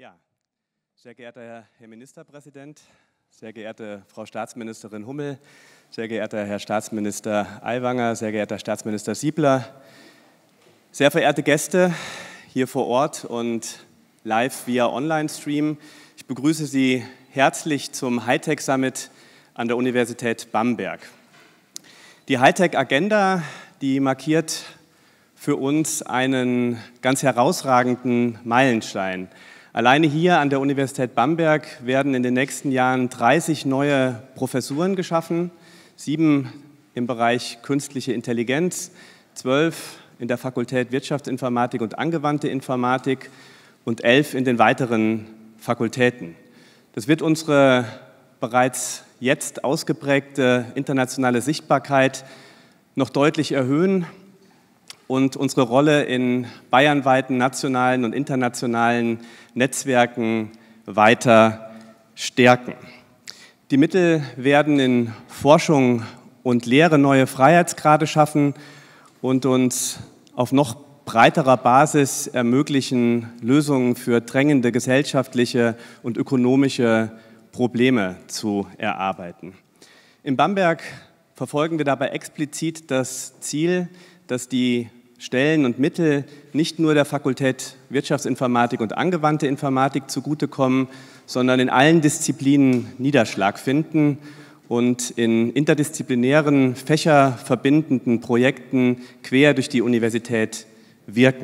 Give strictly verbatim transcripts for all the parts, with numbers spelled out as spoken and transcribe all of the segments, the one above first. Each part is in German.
Ja, sehr geehrter Herr Ministerpräsident, sehr geehrte Frau Staatsministerin Hummel, sehr geehrter Herr Staatsminister Aiwanger, sehr geehrter Staatsminister Siebler, sehr verehrte Gäste hier vor Ort und live via Online-Stream. Ich begrüße Sie herzlich zum Hightech Summit an der Universität Bamberg. Die Hightech Agenda, die markiert für uns einen ganz herausragenden Meilenstein. Alleine hier an der Universität Bamberg werden in den nächsten Jahren dreißig neue Professuren geschaffen, sieben im Bereich künstliche Intelligenz, zwölf in der Fakultät Wirtschaftsinformatik und angewandte Informatik und elf in den weiteren Fakultäten. Das wird unsere bereits jetzt ausgeprägte internationale Sichtbarkeit noch deutlich erhöhen und unsere Rolle in bayernweiten nationalen und internationalen Netzwerken weiter stärken. Die Mittel werden in Forschung und Lehre neue Freiheitsgrade schaffen und uns auf noch breiterer Basis ermöglichen, Lösungen für drängende gesellschaftliche und ökonomische Probleme zu erarbeiten. In Bamberg verfolgen wir dabei explizit das Ziel, dass die Stellen und Mittel nicht nur der Fakultät Wirtschaftsinformatik und angewandte Informatik zugutekommen, sondern in allen Disziplinen Niederschlag finden und in interdisziplinären, fächerverbindenden Projekten quer durch die Universität wirken.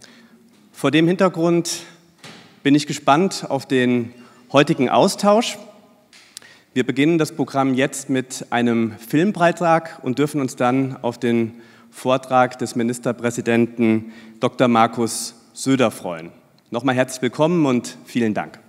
Vor dem Hintergrund bin ich gespannt auf den heutigen Austausch. Wir beginnen das Programm jetzt mit einem Filmbeitrag und dürfen uns dann auf den Vortrag des Ministerpräsidenten Doktor Markus Söder freuen. Nochmal herzlich willkommen und vielen Dank.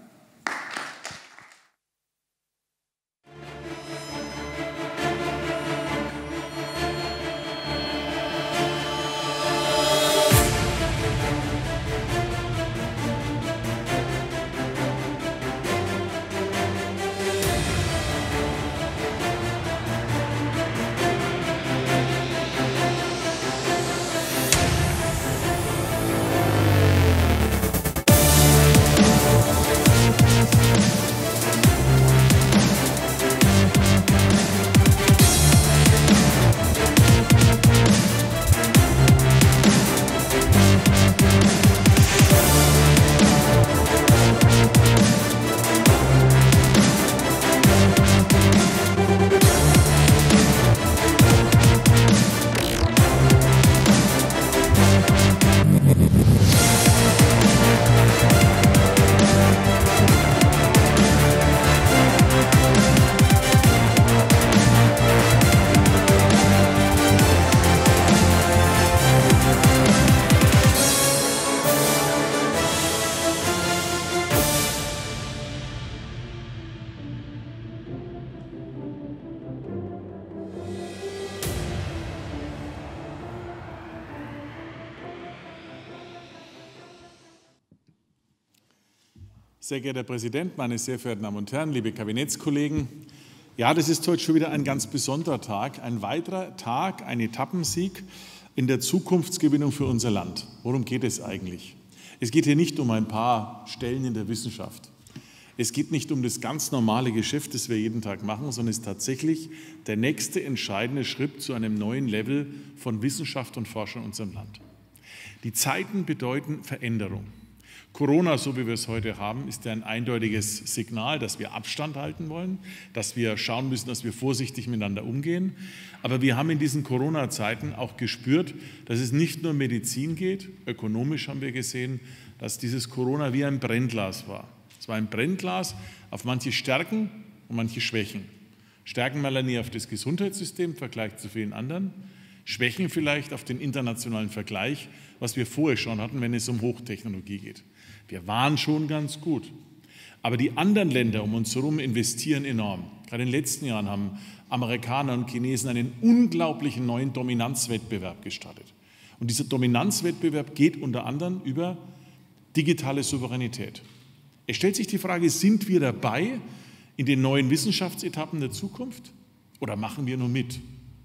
Sehr geehrter Herr Präsident, meine sehr verehrten Damen und Herren, liebe Kabinettskollegen! Ja, das ist heute schon wieder ein ganz besonderer Tag, ein weiterer Tag, ein Etappensieg in der Zukunftsgewinnung für unser Land. Worum geht es eigentlich? Es geht hier nicht um ein paar Stellen in der Wissenschaft. Es geht nicht um das ganz normale Geschäft, das wir jeden Tag machen, sondern es ist tatsächlich der nächste entscheidende Schritt zu einem neuen Level von Wissenschaft und Forschung in unserem Land. Die Zeiten bedeuten Veränderung. Corona, so wie wir es heute haben, ist ja ein eindeutiges Signal, dass wir Abstand halten wollen, dass wir schauen müssen, dass wir vorsichtig miteinander umgehen. Aber wir haben in diesen Corona-Zeiten auch gespürt, dass es nicht nur um Medizin geht. Ökonomisch haben wir gesehen, dass dieses Corona wie ein Brennglas war. Es war ein Brennglas auf manche Stärken und manche Schwächen. Stärken mal nie auf das Gesundheitssystem im Vergleich zu vielen anderen, Schwächen vielleicht auf den internationalen Vergleich, was wir vorher schon hatten, wenn es um Hochtechnologie geht. Wir waren schon ganz gut. Aber die anderen Länder um uns herum investieren enorm. Gerade in den letzten Jahren haben Amerikaner und Chinesen einen unglaublichen neuen Dominanzwettbewerb gestartet. Und dieser Dominanzwettbewerb geht unter anderem über digitale Souveränität. Es stellt sich die Frage, sind wir dabei in den neuen Wissenschaftsetappen der Zukunft oder machen wir nur mit?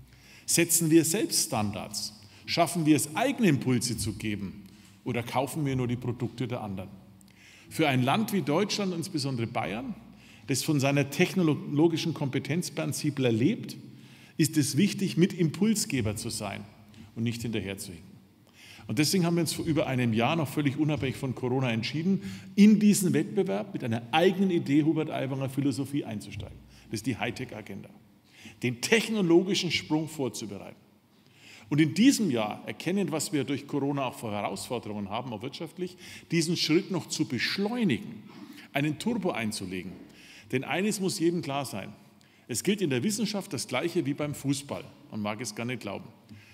Setzen wir selbst Standards? Schaffen wir es, eigene Impulse zu geben oder kaufen wir nur die Produkte der anderen? Für ein Land wie Deutschland, insbesondere Bayern, das von seiner technologischen Kompetenz Bernd Ziebler lebt, ist es wichtig, mit Impulsgeber zu sein und nicht hinterherzuhinken. Und deswegen haben wir uns vor über einem Jahr noch völlig unabhängig von Corona entschieden, in diesen Wettbewerb mit einer eigenen Idee Hubert Aiwanger Philosophie einzusteigen. Das ist die Hightech-Agenda. Den technologischen Sprung vorzubereiten. Und in diesem Jahr, erkennend, was wir durch Corona auch für Herausforderungen haben, auch wirtschaftlich, diesen Schritt noch zu beschleunigen, einen Turbo einzulegen. Denn eines muss jedem klar sein, es gilt in der Wissenschaft das Gleiche wie beim Fußball. Man mag es gar nicht glauben.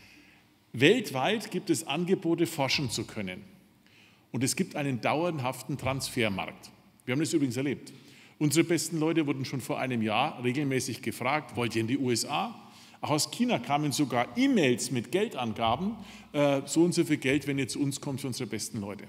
Weltweit gibt es Angebote, forschen zu können. Und es gibt einen dauerhaften Transfermarkt. Wir haben das übrigens erlebt. Unsere besten Leute wurden schon vor einem Jahr regelmäßig gefragt, wollt ihr in die U S A? Auch aus China kamen sogar E-Mails mit Geldangaben, äh, so und so viel Geld, wenn ihr zu uns kommt, für unsere besten Leute.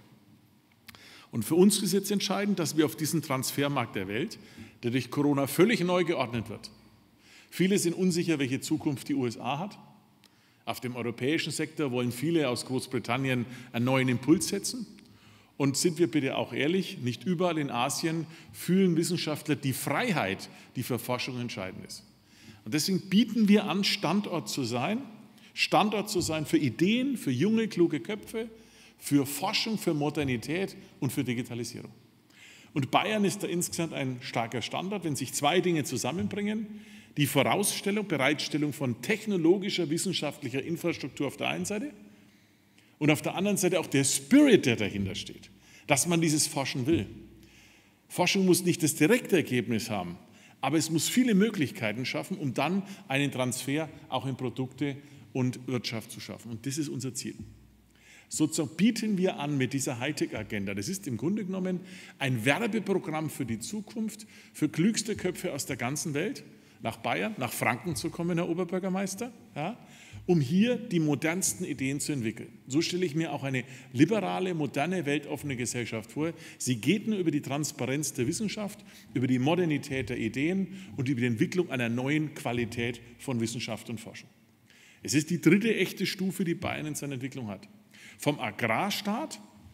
Und für uns ist jetzt entscheidend, dass wir auf diesen Transfermarkt der Welt, der durch Corona völlig neu geordnet wird. Viele sind unsicher, welche Zukunft die U S A hat. Auf dem europäischen Sektor wollen viele aus Großbritannien einen neuen Impuls setzen. Und sind wir bitte auch ehrlich, nicht überall in Asien fühlen Wissenschaftler die Freiheit, die für Forschung entscheidend ist. Und deswegen bieten wir an, Standort zu sein, Standort zu sein für Ideen, für junge, kluge Köpfe, für Forschung, für Modernität und für Digitalisierung. Und Bayern ist da insgesamt ein starker Standort, wenn sich zwei Dinge zusammenbringen. Die Vorausstellung, Bereitstellung von technologischer, wissenschaftlicher Infrastruktur auf der einen Seite und auf der anderen Seite auch der Spirit, der dahinter steht, dass man dieses Forschen will. Forschung muss nicht das direkte Ergebnis haben, aber es muss viele Möglichkeiten schaffen, um dann einen Transfer auch in Produkte und Wirtschaft zu schaffen. Und das ist unser Ziel. Sozusagen bieten wir an mit dieser Hightech-Agenda. Das ist im Grunde genommen ein Werbeprogramm für die Zukunft, für klügste Köpfe aus der ganzen Welt, nach Bayern, nach Franken zu kommen, Herr Oberbürgermeister, ja, um hier die modernsten Ideen zu entwickeln. So stelle ich mir auch eine liberale, moderne, weltoffene Gesellschaft vor. Sie geht nur über die Transparenz der Wissenschaft, über die Modernität der Ideen und über die Entwicklung einer neuen Qualität von Wissenschaft und Forschung. Es ist die dritte echte Stufe, die Bayern in seiner Entwicklung hat. Vom Agrarstaat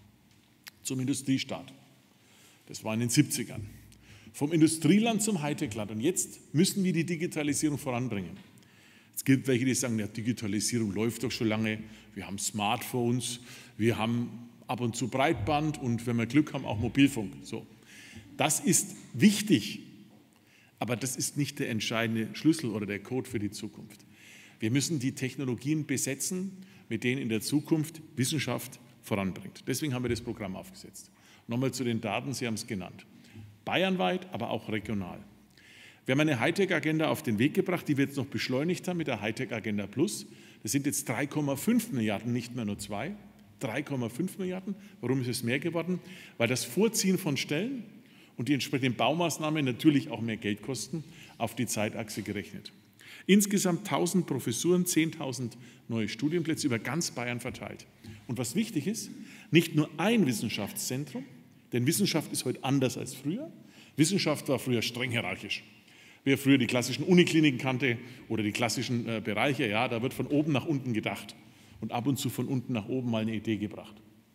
zum Industriestaat. Das war in den siebzigern. Vom Industrieland zum Hightech-Land. Und jetzt müssen wir die Digitalisierung voranbringen. Es gibt welche, die sagen, ja, Digitalisierung läuft doch schon lange. Wir haben Smartphones, wir haben ab und zu Breitband und wenn wir Glück haben, auch Mobilfunk. So. Das ist wichtig, aber das ist nicht der entscheidende Schlüssel oder der Code für die Zukunft. Wir müssen die Technologien besetzen, mit denen in der Zukunft Wissenschaft voranbringt. Deswegen haben wir das Programm aufgesetzt. Nochmal zu den Daten, Sie haben es genannt. Bayernweit, aber auch regional. Wir haben eine Hightech-Agenda auf den Weg gebracht, die wir jetzt noch beschleunigt haben mit der Hightech-Agenda Plus. Das sind jetzt drei Komma fünf Milliarden, nicht mehr nur zwei. drei Komma fünf Milliarden. Warum ist es mehr geworden? Weil das Vorziehen von Stellen und die entsprechenden Baumaßnahmen natürlich auch mehr Geld kosten, auf die Zeitachse gerechnet. Insgesamt tausend Professuren, zehntausend neue Studienplätze über ganz Bayern verteilt. Und was wichtig ist, nicht nur ein Wissenschaftszentrum, denn Wissenschaft ist heute anders als früher. Wissenschaft war früher streng hierarchisch. Wer früher die klassischen Unikliniken kannte oder die klassischen äh, Bereiche, ja, da wird von oben nach unten gedacht und ab und zu von unten nach oben mal eine Idee gebracht.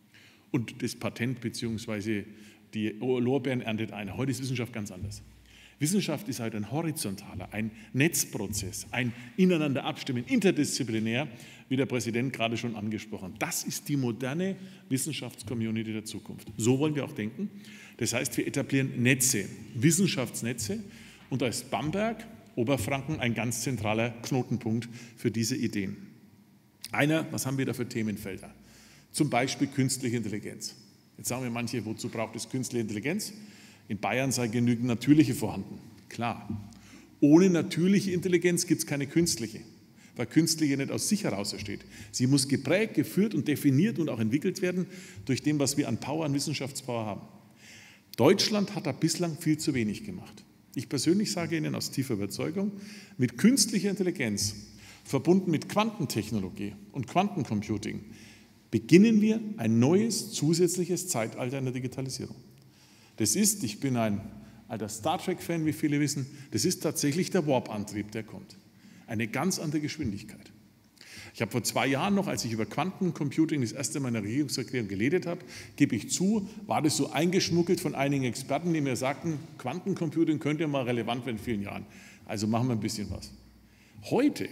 Und das Patent bzw. die Lorbeeren erntet einer. Heute ist Wissenschaft ganz anders. Wissenschaft ist halt ein horizontaler, ein Netzprozess, ein ineinander abstimmen, interdisziplinär, wie der Präsident gerade schon angesprochen hat. Das ist die moderne Wissenschaftscommunity der Zukunft. So wollen wir auch denken. Das heißt, wir etablieren Netze, Wissenschaftsnetze und da ist Bamberg, Oberfranken ein ganz zentraler Knotenpunkt für diese Ideen. Einer, was haben wir da für Themenfelder? Zum Beispiel künstliche Intelligenz. Jetzt sagen wir manche, wozu braucht es künstliche Intelligenz? In Bayern sei genügend natürliche vorhanden. Klar, ohne natürliche Intelligenz gibt es keine künstliche, weil künstliche nicht aus sich heraus entsteht. Sie muss geprägt, geführt und definiert und auch entwickelt werden durch dem, was wir an Power, an Wissenschaftspower haben. Deutschland hat da bislang viel zu wenig gemacht. Ich persönlich sage Ihnen aus tiefer Überzeugung, mit künstlicher Intelligenz, verbunden mit Quantentechnologie und Quantencomputing, beginnen wir ein neues, zusätzliches Zeitalter in der Digitalisierung. Das ist, ich bin ein alter Star Trek-Fan, wie viele wissen, das ist tatsächlich der Warp-Antrieb, der kommt. Eine ganz andere Geschwindigkeit. Ich habe vor zwei Jahren noch, als ich über Quantencomputing das erste Mal in der Regierungserklärung geredet habe, gebe ich zu, war das so eingeschmuggelt von einigen Experten, die mir sagten, Quantencomputing könnte mal relevant werden in vielen Jahren. Also machen wir ein bisschen was. Heute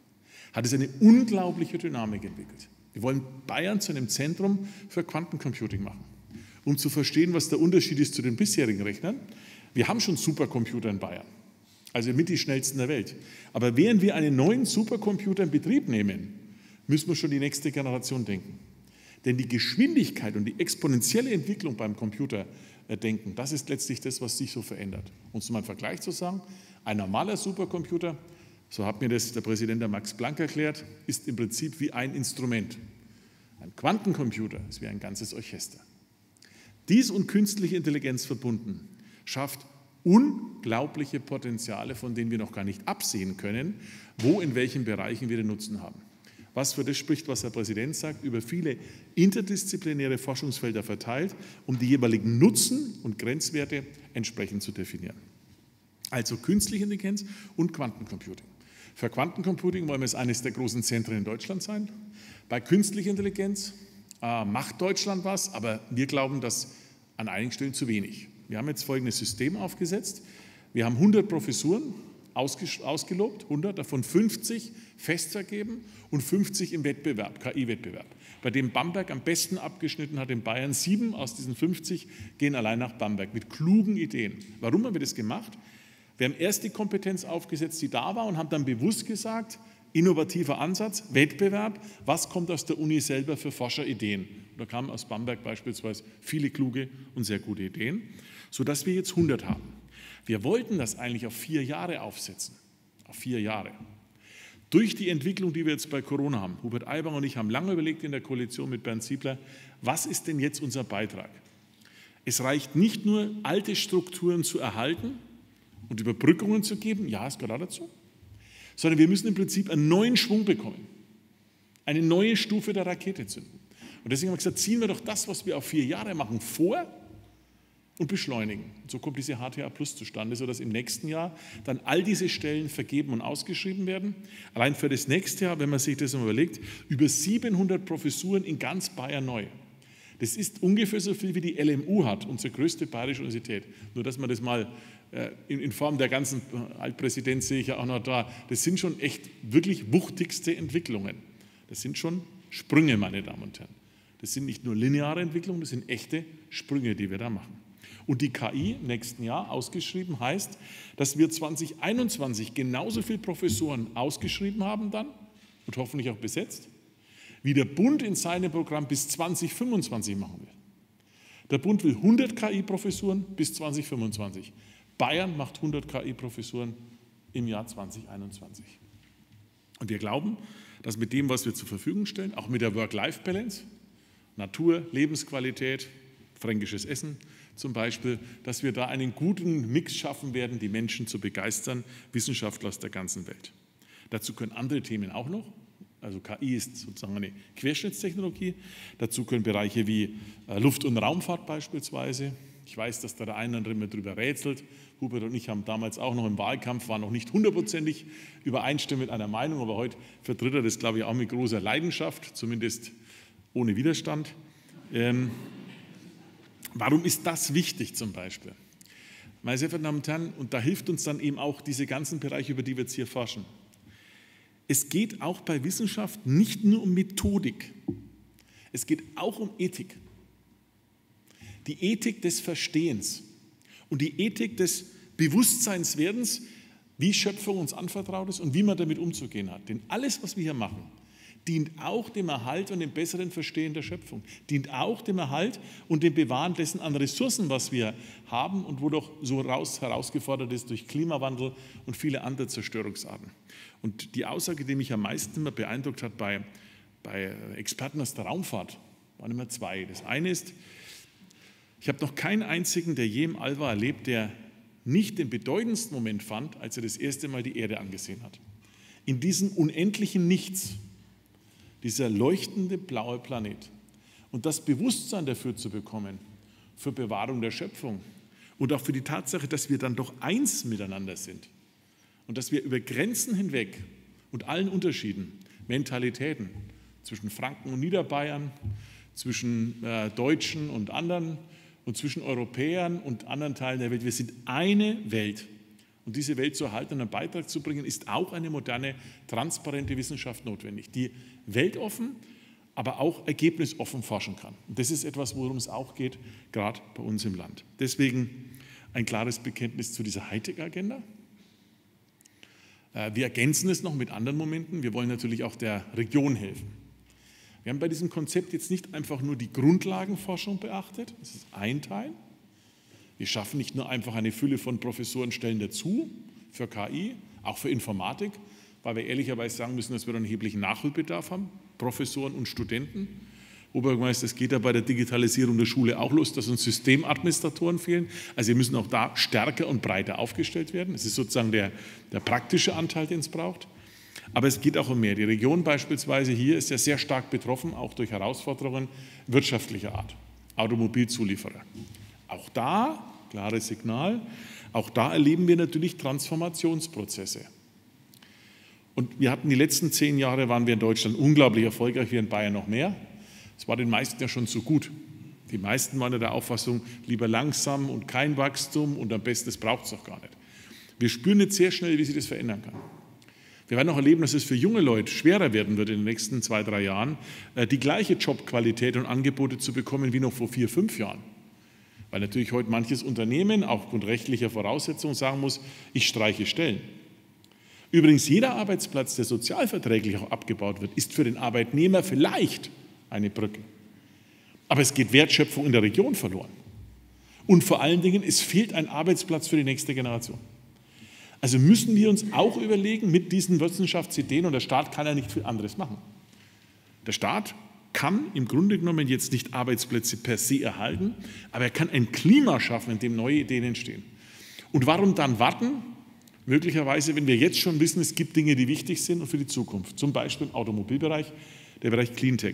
hat es eine unglaubliche Dynamik entwickelt. Wir wollen Bayern zu einem Zentrum für Quantencomputing machen. Um zu verstehen, was der Unterschied ist zu den bisherigen Rechnern. Wir haben schon Supercomputer in Bayern. Also mit die schnellsten der Welt. Aber während wir einen neuen Supercomputer in Betrieb nehmen, müssen wir schon die nächste Generation denken. Denn die Geschwindigkeit und die exponentielle Entwicklung beim Computerdenken, das ist letztlich das, was sich so verändert. Um es mal im Vergleich zu sagen, ein normaler Supercomputer, so hat mir das der Präsident der Max Planck erklärt, ist im Prinzip wie ein Instrument. Ein Quantencomputer ist wie ein ganzes Orchester. Dies und künstliche Intelligenz verbunden schafft unglaubliche Potenziale, von denen wir noch gar nicht absehen können, wo in welchen Bereichen wir den Nutzen haben. Was für das spricht, was der Präsident sagt, über viele interdisziplinäre Forschungsfelder verteilt, um die jeweiligen Nutzen und Grenzwerte entsprechend zu definieren. Also künstliche Intelligenz und Quantencomputing. Für Quantencomputing wollen wir es eines der großen Zentren in Deutschland sein. Bei künstlicher Intelligenz äh, macht Deutschland was, aber wir glauben, dass an einigen Stellen zu wenig. Wir haben jetzt folgendes System aufgesetzt. Wir haben hundert Professuren ausgelobt, hundert, davon fünfzig fest vergeben und fünfzig im Wettbewerb, K I-Wettbewerb, bei dem Bamberg am besten abgeschnitten hat in Bayern. Sieben aus diesen fünfzig gehen allein nach Bamberg mit klugen Ideen. Warum haben wir das gemacht? Wir haben erst die Kompetenz aufgesetzt, die da war, und haben dann bewusst gesagt, innovativer Ansatz, Wettbewerb, was kommt aus der Uni selber für Forscherideen? Da kamen aus Bamberg beispielsweise viele kluge und sehr gute Ideen, sodass wir jetzt hundert haben. Wir wollten das eigentlich auf vier Jahre aufsetzen, auf vier Jahre. Durch die Entwicklung, die wir jetzt bei Corona haben, Hubert Aiwanger und ich haben lange überlegt in der Koalition mit Bernd Ziebler, was ist denn jetzt unser Beitrag? Es reicht nicht nur, alte Strukturen zu erhalten und Überbrückungen zu geben, ja, es gehört auch dazu, sondern wir müssen im Prinzip einen neuen Schwung bekommen, eine neue Stufe der Rakete zünden. Und deswegen haben wir gesagt, ziehen wir doch das, was wir auf vier Jahre machen, vor und beschleunigen. Und so kommt diese H T A Plus zustande, sodass im nächsten Jahr dann all diese Stellen vergeben und ausgeschrieben werden. Allein für das nächste Jahr, wenn man sich das mal überlegt, über siebenhundert Professuren in ganz Bayern neu. Das ist ungefähr so viel, wie die L M U hat, unsere größte bayerische Universität. Nur, dass man das mal in Form der ganzen Altpräsident sehe ich ja auch noch da. Das sind schon echt wirklich wuchtigste Entwicklungen. Das sind schon Sprünge, meine Damen und Herren. Das sind nicht nur lineare Entwicklungen, das sind echte Sprünge, die wir da machen. Und die K I im nächsten Jahr ausgeschrieben heißt, dass wir zwanzig einundzwanzig genauso viele Professoren ausgeschrieben haben dann und hoffentlich auch besetzt, wie der Bund in seinem Programm bis zwanzig fünfundzwanzig machen will. Der Bund will hundert K I-Professuren bis zwanzig fünfundzwanzig. Bayern macht hundert K I-Professuren im Jahr zwanzig einundzwanzig. Und wir glauben, dass mit dem, was wir zur Verfügung stellen, auch mit der Work-Life-Balance, Natur, Lebensqualität, fränkisches Essen zum Beispiel, dass wir da einen guten Mix schaffen werden, die Menschen zu begeistern, Wissenschaftler aus der ganzen Welt. Dazu können andere Themen auch noch, also K I ist sozusagen eine Querschnittstechnologie, dazu können Bereiche wie Luft- und Raumfahrt beispielsweise. Ich weiß, dass da der eine oder andere immer drüber rätselt. Hubert und ich haben damals auch noch im Wahlkampf, waren noch nicht hundertprozentig übereinstimmend einer Meinung, aber heute vertritt er das, glaube ich, auch mit großer Leidenschaft, zumindest ohne Widerstand. Ähm, warum ist das wichtig zum Beispiel? Meine sehr verehrten Damen und Herren, und da hilft uns dann eben auch diese ganzen Bereiche, über die wir jetzt hier forschen. Es geht auch bei Wissenschaft nicht nur um Methodik, es geht auch um Ethik. Die Ethik des Verstehens und die Ethik des Bewusstseinswerdens, wie Schöpfung uns anvertraut ist und wie man damit umzugehen hat. Denn alles, was wir hier machen, dient auch dem Erhalt und dem besseren Verstehen der Schöpfung, dient auch dem Erhalt und dem Bewahren dessen an Ressourcen, was wir haben und wo doch so raus, herausgefordert ist durch Klimawandel und viele andere Zerstörungsarten. Und die Aussage, die mich am meisten immer beeindruckt hat bei, bei Experten aus der Raumfahrt, waren immer zwei. Das eine ist, ich habe noch keinen einzigen, der je im All war, erlebt, der nicht den bedeutendsten Moment fand, als er das erste Mal die Erde angesehen hat. In diesem unendlichen Nichts, dieser leuchtende blaue Planet. Und das Bewusstsein dafür zu bekommen, für Bewahrung der Schöpfung und auch für die Tatsache, dass wir dann doch eins miteinander sind und dass wir über Grenzen hinweg und allen Unterschieden Mentalitäten zwischen Franken und Niederbayern, zwischen äh, Deutschen und anderen und zwischen Europäern und anderen Teilen der Welt. Wir sind eine Welt. Und diese Welt zu erhalten und einen Beitrag zu bringen, ist auch eine moderne, transparente Wissenschaft notwendig, die weltoffen, aber auch ergebnisoffen forschen kann. Und das ist etwas, worum es auch geht, gerade bei uns im Land. Deswegen ein klares Bekenntnis zu dieser Hightech-Agenda. Wir ergänzen es noch mit anderen Momenten. Wir wollen natürlich auch der Region helfen. Wir haben bei diesem Konzept jetzt nicht einfach nur die Grundlagenforschung beachtet, das ist ein Teil. Wir schaffen nicht nur einfach eine Fülle von Professorenstellen dazu für K I, auch für Informatik, weil wir ehrlicherweise sagen müssen, dass wir einen erheblichen Nachholbedarf haben, Professoren und Studenten. Oberbürgermeister, es geht ja bei der Digitalisierung der Schule auch los, dass uns Systemadministratoren fehlen. Also wir müssen auch da stärker und breiter aufgestellt werden. Das ist sozusagen der, der praktische Anteil, den es braucht. Aber es geht auch um mehr. Die Region beispielsweise hier ist ja sehr stark betroffen, auch durch Herausforderungen wirtschaftlicher Art. Automobilzulieferer. Auch da, klares Signal, auch da erleben wir natürlich Transformationsprozesse. Und wir hatten die letzten zehn Jahre, waren wir in Deutschland unglaublich erfolgreich, wir in Bayern noch mehr. Es war den meisten ja schon zu gut. Die meisten waren ja der Auffassung, lieber langsam und kein Wachstum und am besten, das braucht es doch gar nicht. Wir spüren jetzt sehr schnell, wie sich das verändern kann. Wir werden auch erleben, dass es für junge Leute schwerer werden wird in den nächsten zwei, drei Jahren, die gleiche Jobqualität und Angebote zu bekommen wie noch vor vier, fünf Jahren. Weil natürlich heute manches Unternehmen auch aufgrund rechtlicher Voraussetzungen sagen muss, ich streiche Stellen. Übrigens, jeder Arbeitsplatz, der sozialverträglich auch abgebaut wird, ist für den Arbeitnehmer vielleicht eine Brücke. Aber es geht Wertschöpfung in der Region verloren. Und vor allen Dingen, es fehlt ein Arbeitsplatz für die nächste Generation. Also müssen wir uns auch überlegen mit diesen Wissenschaftsideen, und der Staat kann ja nicht viel anderes machen. Der Staat kann im Grunde genommen jetzt nicht Arbeitsplätze per se erhalten, aber er kann ein Klima schaffen, in dem neue Ideen entstehen. Und warum dann warten? Möglicherweise, wenn wir jetzt schon wissen, es gibt Dinge, die wichtig sind und für die Zukunft. Zum Beispiel im Automobilbereich, der Bereich Cleantech.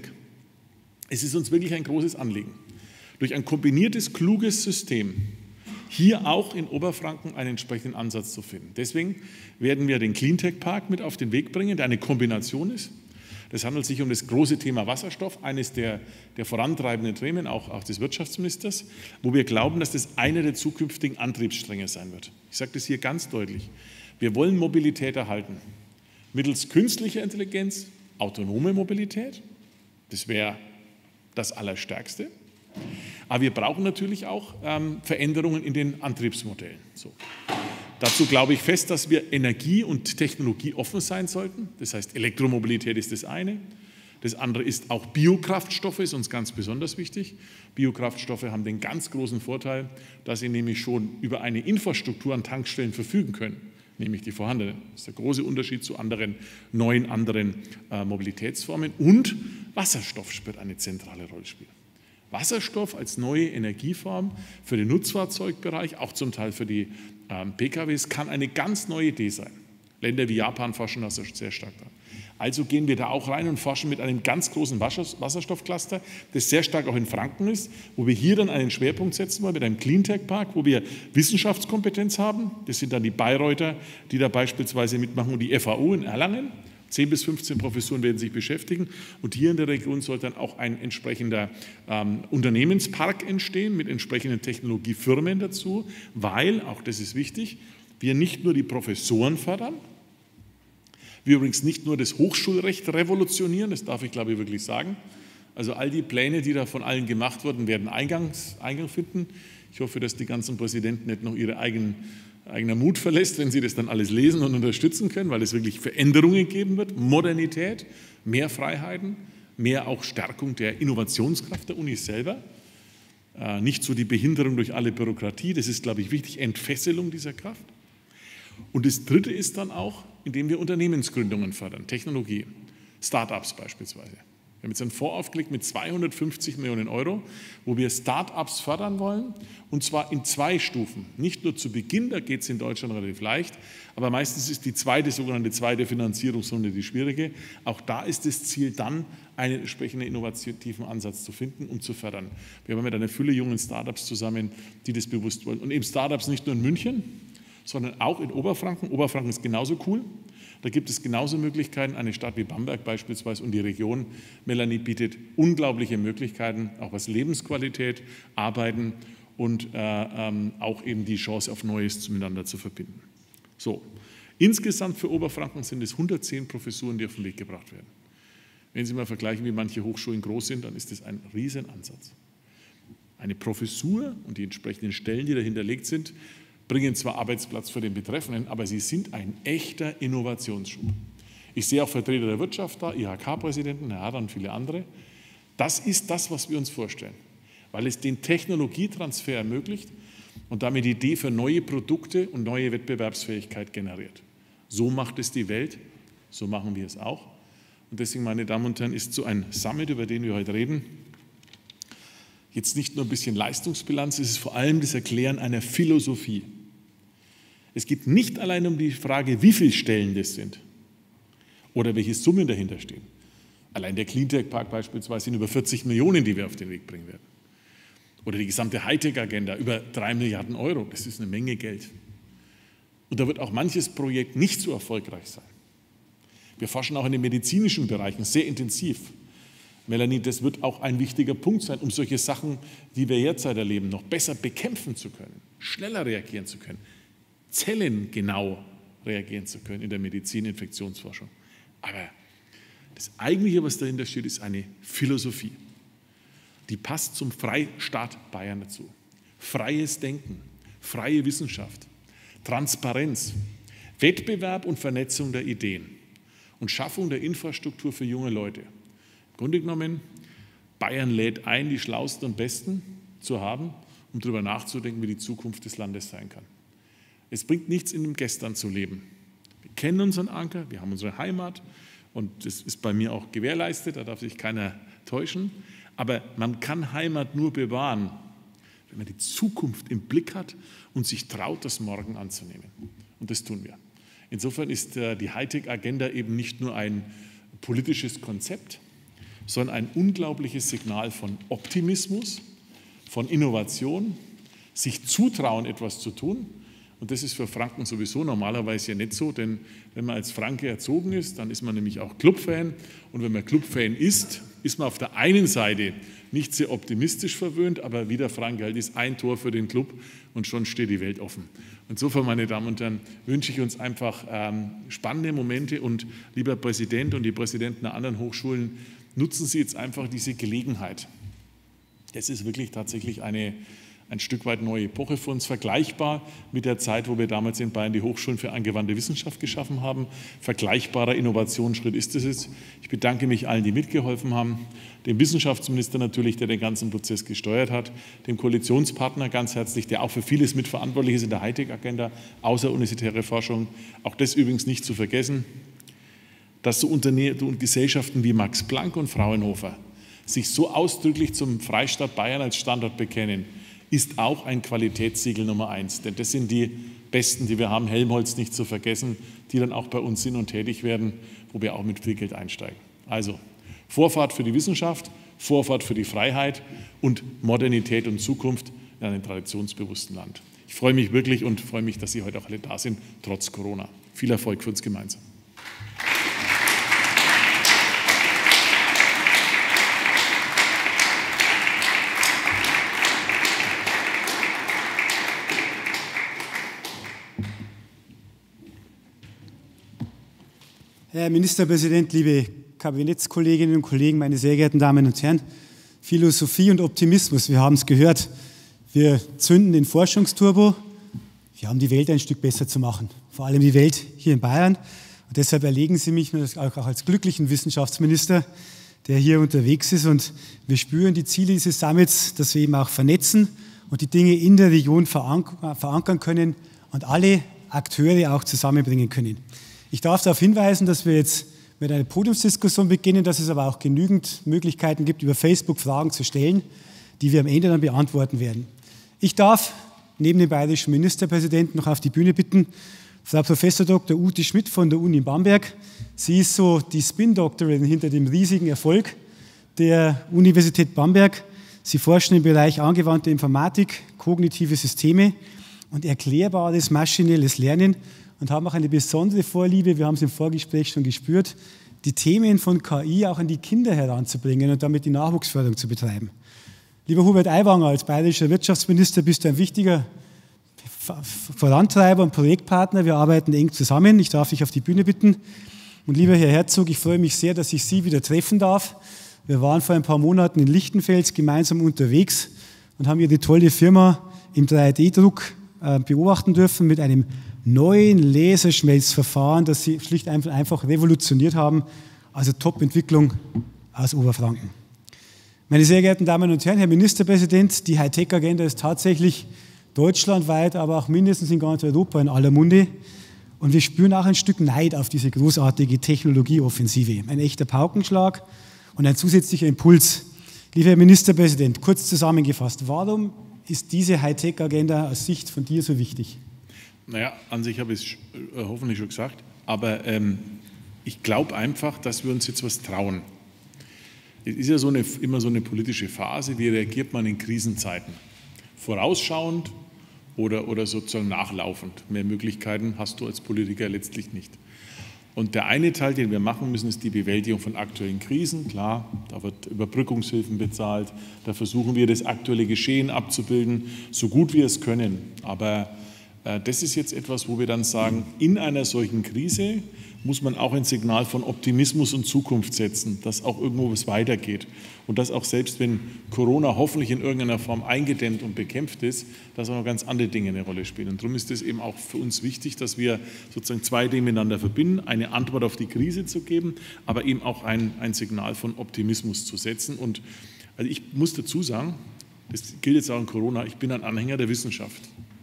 Es ist uns wirklich ein großes Anliegen, durch ein kombiniertes, kluges System hier auch in Oberfranken einen entsprechenden Ansatz zu finden. Deswegen werden wir den Cleantech-Park mit auf den Weg bringen, der eine Kombination ist. Es handelt sich um das große Thema Wasserstoff, eines der, der vorantreibenden Themen, auch, auch des Wirtschaftsministers, wo wir glauben, dass das einer der zukünftigen Antriebsstränge sein wird. Ich sage das hier ganz deutlich. Wir wollen Mobilität erhalten. Mittels künstlicher Intelligenz, autonome Mobilität, das wäre das Allerstärkste. Aber wir brauchen natürlich auch ähm, Veränderungen in den Antriebsmodellen. So. Dazu glaube ich fest, dass wir energie- und technologieoffen sein sollten. Das heißt, Elektromobilität ist das eine. Das andere ist auch Biokraftstoffe, ist uns ganz besonders wichtig. Biokraftstoffe haben den ganz großen Vorteil, dass sie nämlich schon über eine Infrastruktur an Tankstellen verfügen können, nämlich die vorhandenen. Das ist der große Unterschied zu anderen, neuen anderen äh, Mobilitätsformen. Und Wasserstoff spielt eine zentrale Rolle spielen. Wasserstoff als neue Energieform für den Nutzfahrzeugbereich, auch zum Teil für die ähm, P K Ws, kann eine ganz neue Idee sein. Länder wie Japan forschen da sehr stark dran. Also gehen wir da auch rein und forschen mit einem ganz großen Wasserstoffcluster, das sehr stark auch in Franken ist, wo wir hier dann einen Schwerpunkt setzen wollen mit einem Cleantech-Park, wo wir Wissenschaftskompetenz haben. Das sind dann die Bayreuther, die da beispielsweise mitmachen, und die F A U in Erlangen. zehn bis fünfzehn Professuren werden sich beschäftigen, und hier in der Region soll dann auch ein entsprechender ähm, Unternehmenspark entstehen mit entsprechenden Technologiefirmen dazu, weil, auch das ist wichtig, wir nicht nur die Professoren fördern, wir übrigens nicht nur das Hochschulrecht revolutionieren, das darf ich glaube ich wirklich sagen. Also all die Pläne, die da von allen gemacht wurden, werden Eingangs, Eingang finden. Ich hoffe, dass die ganzen Präsidenten nicht noch ihre eigenen eigener Mut verlässt, wenn sie das dann alles lesen und unterstützen können, weil es wirklich Veränderungen geben wird, Modernität, mehr Freiheiten, mehr auch Stärkung der Innovationskraft der Unis selber, äh, nicht so die Behinderung durch alle Bürokratie, das ist, glaube ich, wichtig, Entfesselung dieser Kraft. Und das Dritte ist dann auch, indem wir Unternehmensgründungen fördern, Technologie, Start-ups beispielsweise. Wir haben jetzt einen Fonds aufgelegt mit zweihundertfünfzig Millionen Euro, wo wir Start-ups fördern wollen, und zwar in zwei Stufen. Nicht nur zu Beginn, da geht es in Deutschland relativ leicht, aber meistens ist die zweite, sogenannte zweite Finanzierungsrunde die schwierige. Auch da ist das Ziel, dann einen entsprechenden innovativen Ansatz zu finden und zu fördern. Wir haben mit einer Fülle jungen Start-ups zusammen, die das bewusst wollen. Und eben Start-ups nicht nur in München, sondern auch in Oberfranken. Oberfranken ist genauso cool. Da gibt es genauso Möglichkeiten, eine Stadt wie Bamberg beispielsweise und die Region. Melanie bietet unglaubliche Möglichkeiten, auch was Lebensqualität, Arbeiten und äh, ähm, auch eben die Chance auf Neues miteinander zu verbinden. So, insgesamt für Oberfranken sind es hundertzehn Professuren, die auf den Weg gebracht werden. Wenn Sie mal vergleichen, wie manche Hochschulen groß sind, dann ist das ein Riesenansatz. Eine Professur und die entsprechenden Stellen, die dahinterlegt sind, bringen zwar Arbeitsplatz für den Betreffenden, aber sie sind ein echter Innovationsschub. Ich sehe auch Vertreter der Wirtschaft da, I H K-Präsidenten, Herr Hader und viele andere. Das ist das, was wir uns vorstellen, weil es den Technologietransfer ermöglicht und damit die Idee für neue Produkte und neue Wettbewerbsfähigkeit generiert. So macht es die Welt, so machen wir es auch. Und deswegen, meine Damen und Herren, ist so ein Summit, über den wir heute reden, jetzt nicht nur ein bisschen Leistungsbilanz, es ist vor allem das Erklären einer Philosophie. Es geht nicht allein um die Frage, wie viele Stellen das sind oder welche Summen dahinter stehen. Allein der Cleantech-Park beispielsweise sind über vierzig Millionen, die wir auf den Weg bringen werden. Oder die gesamte Hightech-Agenda, über drei Milliarden Euro, das ist eine Menge Geld. Und da wird auch manches Projekt nicht so erfolgreich sein. Wir forschen auch in den medizinischen Bereichen sehr intensiv. Melanie, das wird auch ein wichtiger Punkt sein, um solche Sachen, die wir jetzt erleben, noch besser bekämpfen zu können, schneller reagieren zu können, zellengenau reagieren zu können in der Medizin, Infektionsforschung. Aber das Eigentliche, was dahinter steht, ist eine Philosophie. Die passt zum Freistaat Bayern dazu. Freies Denken, freie Wissenschaft, Transparenz, Wettbewerb und Vernetzung der Ideen und Schaffung der Infrastruktur für junge Leute. Im Grunde genommen, Bayern lädt ein, die Schlausten und Besten zu haben, um darüber nachzudenken, wie die Zukunft des Landes sein kann. Es bringt nichts, in dem Gestern zu leben. Wir kennen unseren Anker, wir haben unsere Heimat und das ist bei mir auch gewährleistet, da darf sich keiner täuschen. Aber man kann Heimat nur bewahren, wenn man die Zukunft im Blick hat und sich traut, das Morgen anzunehmen. Und das tun wir. Insofern ist die Hightech-Agenda eben nicht nur ein politisches Konzept, sondern ein unglaubliches Signal von Optimismus, von Innovation, sich zutrauen, etwas zu tun. Und das ist für Franken sowieso normalerweise ja nicht so, denn wenn man als Franke erzogen ist, dann ist man nämlich auch Clubfan. Und wenn man Clubfan ist, ist man auf der einen Seite nicht sehr optimistisch verwöhnt, aber wie der Franke halt ist, ein Tor für den Club und schon steht die Welt offen. Insofern, meine Damen und Herren, wünsche ich uns einfach ähm, spannende Momente und lieber Präsident und die Präsidenten der anderen Hochschulen, nutzen Sie jetzt einfach diese Gelegenheit. Das ist wirklich tatsächlich eine ein Stück weit neue Epoche für uns, vergleichbar mit der Zeit, wo wir damals in Bayern die Hochschulen für angewandte Wissenschaft geschaffen haben. Vergleichbarer Innovationsschritt ist es jetzt. Ich bedanke mich allen, die mitgeholfen haben, dem Wissenschaftsminister natürlich, der den ganzen Prozess gesteuert hat, dem Koalitionspartner ganz herzlich, der auch für vieles mitverantwortlich ist in der Hightech-Agenda, außeruniversitäre Forschung. Auch das übrigens nicht zu vergessen, dass so Unternehmen und Gesellschaften wie Max Planck und Fraunhofer sich so ausdrücklich zum Freistaat Bayern als Standort bekennen, ist auch ein Qualitätssiegel Nummer eins. Denn das sind die Besten, die wir haben, Helmholtz nicht zu vergessen, die dann auch bei uns sind und tätig werden, wo wir auch mit viel Geld einsteigen. Also Vorfahrt für die Wissenschaft, Vorfahrt für die Freiheit und Modernität und Zukunft in einem traditionsbewussten Land. Ich freue mich wirklich und freue mich, dass Sie heute auch alle da sind, trotz Corona. Viel Erfolg für uns gemeinsam. Herr Ministerpräsident, liebe Kabinettskolleginnen und Kollegen, meine sehr geehrten Damen und Herren, Philosophie und Optimismus, wir haben es gehört, wir zünden den Forschungsturbo, wir haben die Welt ein Stück besser zu machen, vor allem die Welt hier in Bayern. Und deshalb erlegen Sie mich auch als glücklichen Wissenschaftsminister, der hier unterwegs ist. Und wir spüren die Ziele dieses Summits, dass wir eben auch vernetzen und die Dinge in der Region verankern können und alle Akteure auch zusammenbringen können. Ich darf darauf hinweisen, dass wir jetzt mit einer Podiumsdiskussion beginnen, dass es aber auch genügend Möglichkeiten gibt, über Facebook Fragen zu stellen, die wir am Ende dann beantworten werden. Ich darf neben dem bayerischen Ministerpräsidenten noch auf die Bühne bitten, Frau Professor Doktor Ute Schmidt von der Uni Bamberg. Sie ist so die Spin-Doktorin hinter dem riesigen Erfolg der Universität Bamberg. Sie forschen im Bereich angewandte Informatik, kognitive Systeme und erklärbares maschinelles Lernen. und haben auch eine besondere Vorliebe, wir haben es im Vorgespräch schon gespürt, die Themen von K I auch an die Kinder heranzubringen und damit die Nachwuchsförderung zu betreiben. Lieber Hubert Aiwanger, als bayerischer Wirtschaftsminister bist du ein wichtiger Vorantreiber und Projektpartner. Wir arbeiten eng zusammen. Ich darf dich auf die Bühne bitten. Und lieber Herr Herzog, ich freue mich sehr, dass ich Sie wieder treffen darf. Wir waren vor ein paar Monaten in Lichtenfels gemeinsam unterwegs und haben hier die tolle Firma im drei D Druck beobachten dürfen mit einem neuen Laserschmelzverfahren, das Sie schlicht einfach revolutioniert haben. Also Top-Entwicklung aus Oberfranken. Meine sehr geehrten Damen und Herren, Herr Ministerpräsident, die Hightech-Agenda ist tatsächlich deutschlandweit, aber auch mindestens in ganz Europa in aller Munde. Und wir spüren auch ein Stück Neid auf diese großartige Technologieoffensive. Ein echter Paukenschlag und ein zusätzlicher Impuls. Lieber Herr Ministerpräsident, kurz zusammengefasst, warum ist diese Hightech-Agenda aus Sicht von dir so wichtig? Naja, an sich habe ich es äh, hoffentlich schon gesagt, aber ähm, ich glaube einfach, dass wir uns jetzt was trauen. Es ist ja so eine, immer so eine politische Phase, wie reagiert man in Krisenzeiten? Vorausschauend oder, oder sozusagen nachlaufend. Mehr Möglichkeiten hast du als Politiker letztlich nicht. Und der eine Teil, den wir machen müssen, ist die Bewältigung von aktuellen Krisen. Klar, da wird Überbrückungshilfen bezahlt, da versuchen wir, das aktuelle Geschehen abzubilden, so gut wir es können. Aber äh, das ist jetzt etwas, wo wir dann sagen, in einer solchen Krise muss man auch ein Signal von Optimismus und Zukunft setzen, dass auch irgendwo was weitergeht. Und dass auch selbst wenn Corona hoffentlich in irgendeiner Form eingedämmt und bekämpft ist, dass auch noch ganz andere Dinge eine Rolle spielen. Und darum ist es eben auch für uns wichtig, dass wir sozusagen zwei Dinge miteinander verbinden, eine Antwort auf die Krise zu geben, aber eben auch ein, ein Signal von Optimismus zu setzen. Und also ich muss dazu sagen, das gilt jetzt auch in Corona, ich bin ein Anhänger der Wissenschaft.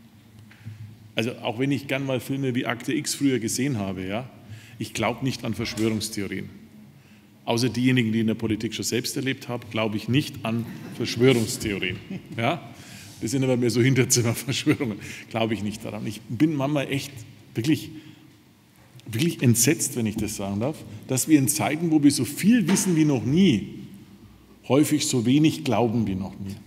Also auch wenn ich gern mal Filme wie Akte X früher gesehen habe, ja, ich glaube nicht an Verschwörungstheorien. Außer diejenigen, die in der Politik schon selbst erlebt haben, glaube ich nicht an Verschwörungstheorien. Ja? Das sind aber mehr so Hinterzimmerverschwörungen. Glaube ich nicht daran. Ich bin manchmal echt wirklich, wirklich entsetzt, wenn ich das sagen darf, dass wir in Zeiten, wo wir so viel wissen wie noch nie, häufig so wenig glauben wie noch nie.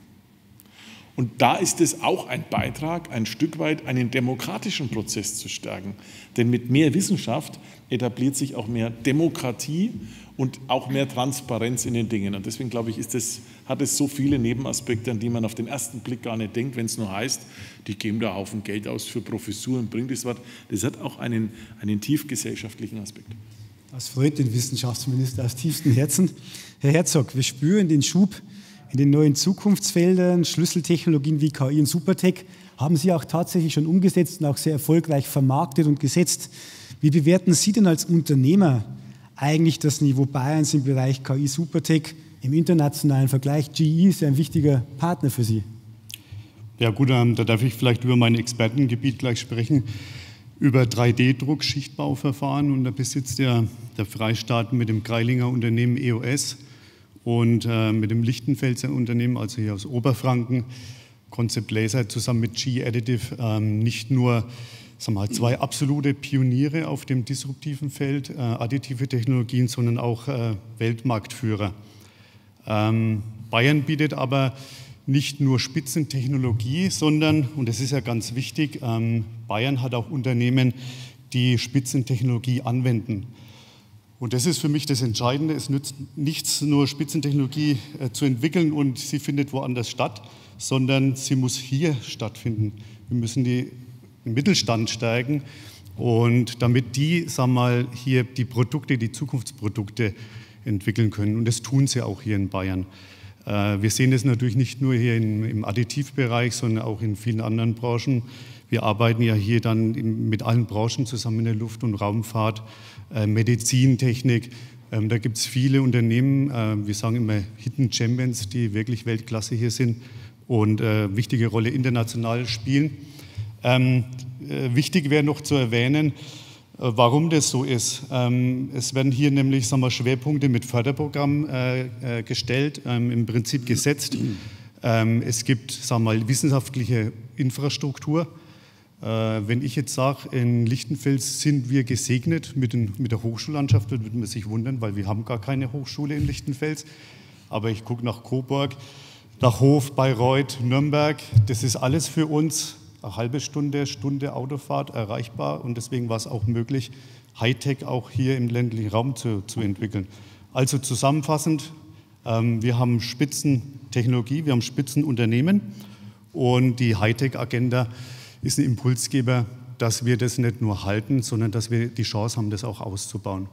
Und da ist es auch ein Beitrag, ein Stück weit einen demokratischen Prozess zu stärken. Denn mit mehr Wissenschaft etabliert sich auch mehr Demokratie und auch mehr Transparenz in den Dingen. Und deswegen glaube ich, ist das, hat es so viele Nebenaspekte, an die man auf den ersten Blick gar nicht denkt, wenn es nur heißt, die geben da einen Haufen Geld aus für Professuren, bringt das was. Das hat auch einen, einen tiefgesellschaftlichen Aspekt. Das freut den Wissenschaftsminister aus tiefstem Herzen. Herr Herzog, wir spüren den Schub in den neuen Zukunftsfeldern, Schlüsseltechnologien wie K I und Supertech, haben Sie auch tatsächlich schon umgesetzt und auch sehr erfolgreich vermarktet und gesetzt. Wie bewerten Sie denn als Unternehmer eigentlich das Niveau Bayerns im Bereich K I Supertech im internationalen Vergleich? G E ist ja ein wichtiger Partner für Sie. Ja gut, da darf ich vielleicht über mein Expertengebiet gleich sprechen, über drei D Druck, Schichtbauverfahren, und da besitzt ja der Freistaat mit dem Greilinger Unternehmen E O S und äh, mit dem Lichtenfelser Unternehmen, also hier aus Oberfranken, Concept Laser zusammen mit G Additive, ähm, nicht nur sagen wir mal, zwei absolute Pioniere auf dem disruptiven Feld, äh, additive Technologien, sondern auch äh, Weltmarktführer. Ähm, Bayern bietet aber nicht nur Spitzentechnologie, sondern, und das ist ja ganz wichtig, ähm, Bayern hat auch Unternehmen, die Spitzentechnologie anwenden. Und das ist für mich das Entscheidende. Es nützt nichts, nur Spitzentechnologie äh, zu entwickeln und sie findet woanders statt, sondern sie muss hier stattfinden. Wir müssen die, den Mittelstand stärken, und damit die, sagen wir mal, hier die Produkte, die Zukunftsprodukte entwickeln können. Und das tun sie auch hier in Bayern. Äh, wir sehen das natürlich nicht nur hier in, im Additivbereich, sondern auch in vielen anderen Branchen. Wir arbeiten ja hier dann mit allen Branchen zusammen in der Luft- und Raumfahrt, äh, Medizintechnik. Ähm, da gibt es viele Unternehmen, äh, wir sagen immer Hidden Champions, die wirklich Weltklasse hier sind und äh, wichtige Rolle international spielen. Ähm, äh, wichtig wäre noch zu erwähnen, äh, warum das so ist. Ähm, es werden hier nämlich, sagen wir, Schwerpunkte mit Förderprogrammen äh, äh, gestellt, ähm, im Prinzip gesetzt. Ähm, es gibt, sagen wir mal, wissenschaftliche Infrastruktur. Wenn ich jetzt sage, in Lichtenfels sind wir gesegnet mit, den, mit der Hochschullandschaft, dann würde man sich wundern, weil wir haben gar keine Hochschule in Lichtenfels. Aber ich gucke nach Coburg, nach Hof, Bayreuth, Nürnberg. Das ist alles für uns eine halbe Stunde, Stunde Autofahrt erreichbar und deswegen war es auch möglich, Hightech auch hier im ländlichen Raum zu, zu entwickeln. Also zusammenfassend, ähm, wir haben Spitzentechnologie, wir haben Spitzenunternehmen und die Hightech-Agenda ist ein Impulsgeber, dass wir das nicht nur halten, sondern dass wir die Chance haben, das auch auszubauen.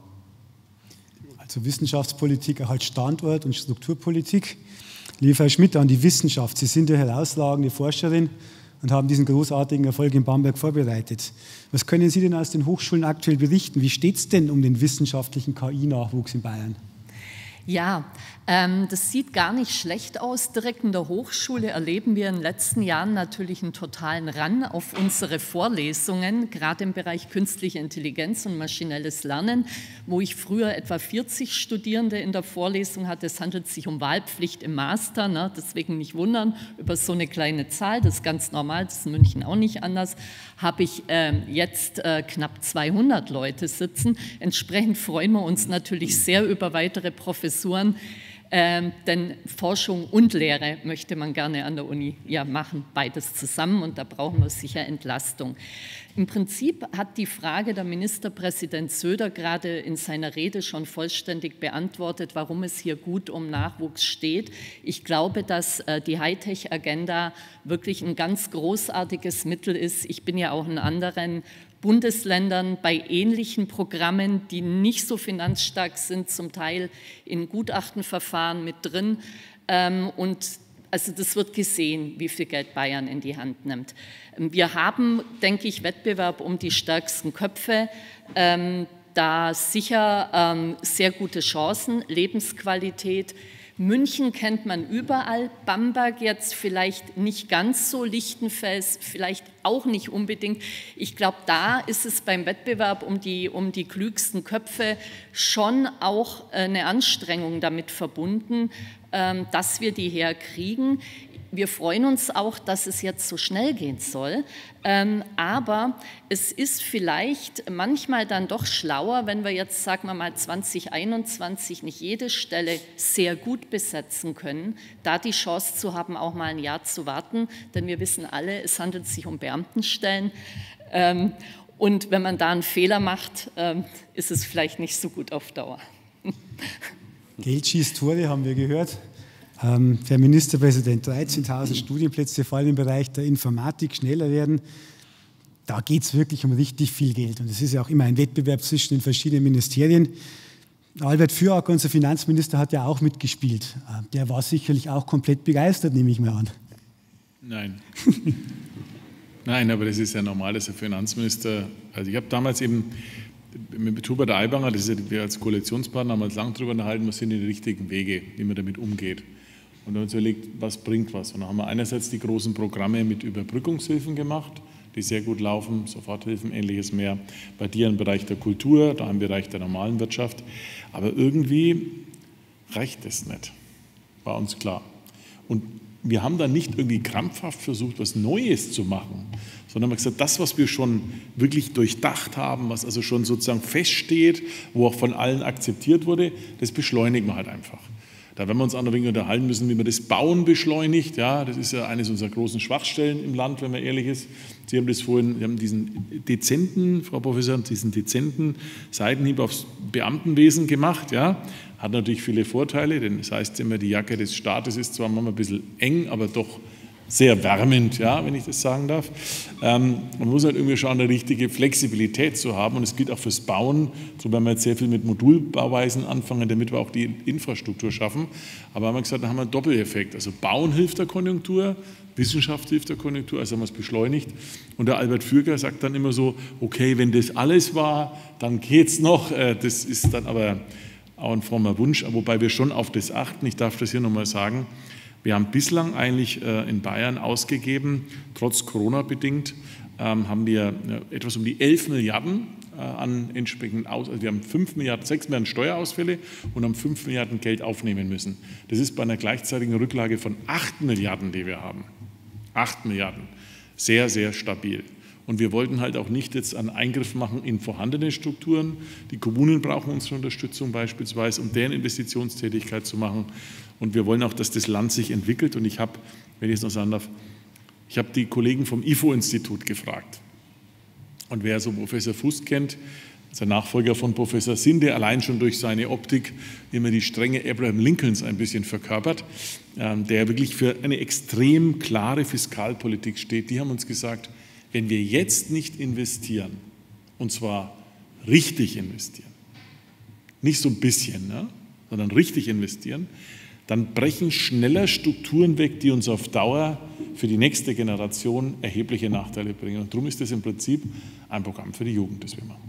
Also Wissenschaftspolitik auch als Standort- und Strukturpolitik. Liebe Frau Schmidt, an die Wissenschaft. Sie sind ja herausragende Forscherin und haben diesen großartigen Erfolg in Bamberg vorbereitet. Was können Sie denn aus den Hochschulen aktuell berichten? Wie steht es denn um den wissenschaftlichen K I-Nachwuchs in Bayern? Ja, ähm, das sieht gar nicht schlecht aus. Direkt in der Hochschule erleben wir in den letzten Jahren natürlich einen totalen Run auf unsere Vorlesungen, gerade im Bereich künstliche Intelligenz und maschinelles Lernen, wo ich früher etwa vierzig Studierende in der Vorlesung hatte. Es handelt sich um Wahlpflicht im Master, ne? Deswegen nicht wundern über so eine kleine Zahl, das ist ganz normal, das ist in München auch nicht anders, habe ich äh, jetzt äh, knapp zweihundert Leute sitzen. Entsprechend freuen wir uns natürlich sehr über weitere Professoren. Ähm, denn Forschung und Lehre möchte man gerne an der Uni ja machen, beides zusammen, und da brauchen wir sicher Entlastung. Im Prinzip hat die Frage der Ministerpräsident Söder gerade in seiner Rede schon vollständig beantwortet, warum es hier gut um Nachwuchs steht. Ich glaube, dass äh, die Hightech-Agenda wirklich ein ganz großartiges Mittel ist. Ich bin ja auch in anderen Bundesländern bei ähnlichen Programmen, die nicht so finanzstark sind, zum Teil in Gutachtenverfahren mit drin. Und also das wird gesehen, wie viel Geld Bayern in die Hand nimmt. Wir haben, denke ich, Wettbewerb um die stärksten Köpfe. Da sicher sehr gute Chancen, Lebensqualität. München kennt man überall, Bamberg jetzt vielleicht nicht ganz so, Lichtenfels vielleicht auch nicht unbedingt. Ich glaube, da ist es beim Wettbewerb um die, um die klügsten Köpfe schon auch eine Anstrengung damit verbunden, dass wir die herkriegen. Wir freuen uns auch, dass es jetzt so schnell gehen soll, ähm, aber es ist vielleicht manchmal dann doch schlauer, wenn wir jetzt, sagen wir mal, zwanzig einundzwanzig nicht jede Stelle sehr gut besetzen können, da die Chance zu haben, auch mal ein Jahr zu warten, denn wir wissen alle, es handelt sich um Beamtenstellen. Ähm, und wenn man da einen Fehler macht, ähm, ist es vielleicht nicht so gut auf Dauer. Geld schießt Tore, haben wir gehört. Ähm, Herr Ministerpräsident, dreizehntausend Studienplätze, vor allem im Bereich der Informatik, schneller werden. Da geht es wirklich um richtig viel Geld. Und es ist ja auch immer ein Wettbewerb zwischen den verschiedenen Ministerien. Albert Füracker, unser Finanzminister, hat ja auch mitgespielt. Äh, der war sicherlich auch komplett begeistert, nehme ich mal an. Nein. Nein, aber das ist ja normal, dass der Finanzminister, also ich habe damals eben mit Hubert Aiwanger, das ist ja, wir als Koalitionspartner haben uns lang darüber unterhalten, was sind die richtigen Wege, wie man damit umgeht. Und dann haben wir uns überlegt, was bringt was. Und dann haben wir einerseits die großen Programme mit Überbrückungshilfen gemacht, die sehr gut laufen, Soforthilfen, ähnliches mehr. Bei dir im Bereich der Kultur, da im Bereich der normalen Wirtschaft. Aber irgendwie reicht es nicht, war uns klar. Und wir haben dann nicht irgendwie krampfhaft versucht, was Neues zu machen, sondern haben gesagt, das, was wir schon wirklich durchdacht haben, was also schon sozusagen feststeht, wo auch von allen akzeptiert wurde, das beschleunigen wir halt einfach. Da werden wir uns auch noch ein wenig unterhalten müssen, wie man das Bauen beschleunigt. Ja, das ist ja eines unserer großen Schwachstellen im Land, wenn man ehrlich ist. Sie haben das vorhin, Sie haben diesen dezenten, Frau Professor, diesen dezenten Seitenhieb aufs Beamtenwesen gemacht. Ja, hat natürlich viele Vorteile, denn das heißt immer, die Jacke des Staates ist zwar manchmal ein bisschen eng, aber doch sehr wärmend, ja, wenn ich das sagen darf. Ähm, man muss halt irgendwie schauen, eine richtige Flexibilität zu haben, und es gilt auch fürs Bauen, so werden wir jetzt sehr viel mit Modulbauweisen anfangen, damit wir auch die Infrastruktur schaffen. Aber haben wir gesagt, da haben wir einen Doppeleffekt. Also Bauen hilft der Konjunktur, Wissenschaft hilft der Konjunktur, also haben wir es beschleunigt. Und der Albert Füracker sagt dann immer so, okay, wenn das alles war, dann geht's noch. Das ist dann aber auch ein frommer Wunsch, wobei wir schon auf das achten. Ich darf das hier nochmal sagen. Wir haben bislang eigentlich in Bayern ausgegeben, trotz Corona bedingt, haben wir etwas um die elf Milliarden an entsprechenden Aus, also wir haben fünf Milliarden, sechs Milliarden Steuerausfälle und haben fünf Milliarden Geld aufnehmen müssen. Das ist bei einer gleichzeitigen Rücklage von acht Milliarden, die wir haben. acht Milliarden. Sehr, sehr stabil. Und wir wollten halt auch nicht jetzt einen Eingriff machen in vorhandene Strukturen. Die Kommunen brauchen unsere Unterstützung beispielsweise, um deren Investitionstätigkeit zu machen. Und wir wollen auch, dass das Land sich entwickelt. Und ich habe, wenn ich es noch sagen darf, Ich habe die Kollegen vom I F O-Institut gefragt. Und wer so Professor Fuß kennt, sein Nachfolger von Professor Sinde, allein schon durch seine Optik immer die Strenge Abraham Lincolns ein bisschen verkörpert, der wirklich für eine extrem klare Fiskalpolitik steht, die haben uns gesagt, wenn wir jetzt nicht investieren, und zwar richtig investieren, nicht so ein bisschen, ne, sondern richtig investieren, dann brechen schneller Strukturen weg, die uns auf Dauer für die nächste Generation erhebliche Nachteile bringen. Und darum ist das im Prinzip ein Programm für die Jugend, das wir machen.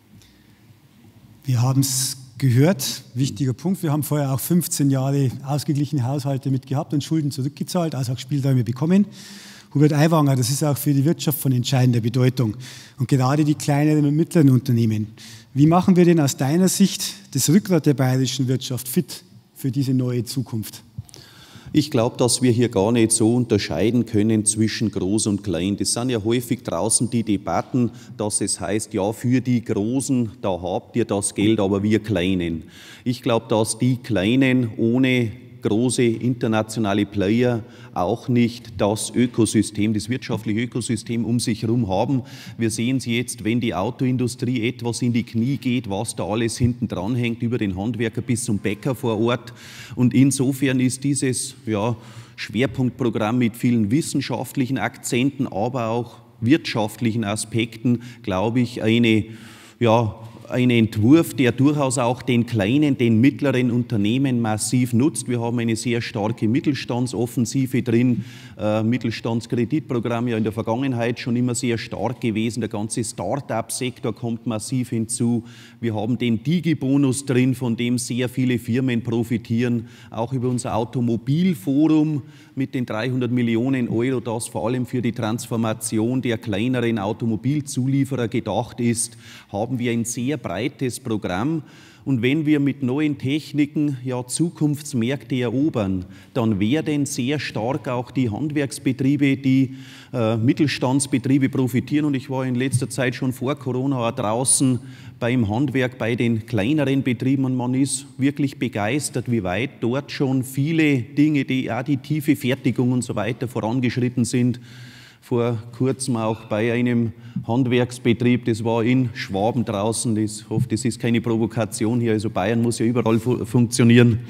Wir haben es gehört, wichtiger Punkt. Wir haben vorher auch fünfzehn Jahre ausgeglichene Haushalte mit gehabt und Schulden zurückgezahlt, also auch Spielräume bekommen. Hubert Aiwanger, das ist auch für die Wirtschaft von entscheidender Bedeutung und gerade die kleineren und mittleren Unternehmen. Wie machen wir denn aus deiner Sicht das Rückgrat der bayerischen Wirtschaft fit für diese neue Zukunft? Ich glaube, dass wir hier gar nicht so unterscheiden können zwischen Groß und Klein. Das sind ja häufig draußen die Debatten, dass es heißt, ja, für die Großen, da habt ihr das Geld, aber wir Kleinen. Ich glaube, dass die Kleinen ohne große internationale Player auch nicht das Ökosystem, das wirtschaftliche Ökosystem um sich herum haben. Wir sehen es jetzt, wenn die Autoindustrie etwas in die Knie geht, was da alles hinten dran hängt, über den Handwerker bis zum Bäcker vor Ort. Und insofern ist dieses ja, Schwerpunktprogramm mit vielen wissenschaftlichen Akzenten, aber auch wirtschaftlichen Aspekten, glaube ich, eine ja, ein Entwurf, der durchaus auch den kleinen, den mittleren Unternehmen massiv nutzt. Wir haben eine sehr starke Mittelstandsoffensive drin, äh, Mittelstandskreditprogramm ja in der Vergangenheit schon immer sehr stark gewesen. Der ganze Start-up-Sektor kommt massiv hinzu. Wir haben den Digi-Bonus drin, von dem sehr viele Firmen profitieren, auch über unser Automobilforum mit den dreihundert Millionen Euro, das vor allem für die Transformation der kleineren Automobilzulieferer gedacht ist, haben wir ein sehr breites Programm. Und wenn wir mit neuen Techniken ja Zukunftsmärkte erobern, dann werden sehr stark auch die Handwerksbetriebe, die äh, Mittelstandsbetriebe profitieren. Und ich war in letzter Zeit schon vor Corona auch draußen beim Handwerk, bei den kleineren Betrieben, und man ist wirklich begeistert, wie weit dort schon viele Dinge, die ja die tiefe Fertigung und so weiter vorangeschritten sind. Vor kurzem auch bei einem Handwerksbetrieb, das war in Schwaben draußen, ich hoffe, das ist keine Provokation hier, also Bayern muss ja überall fu funktionieren,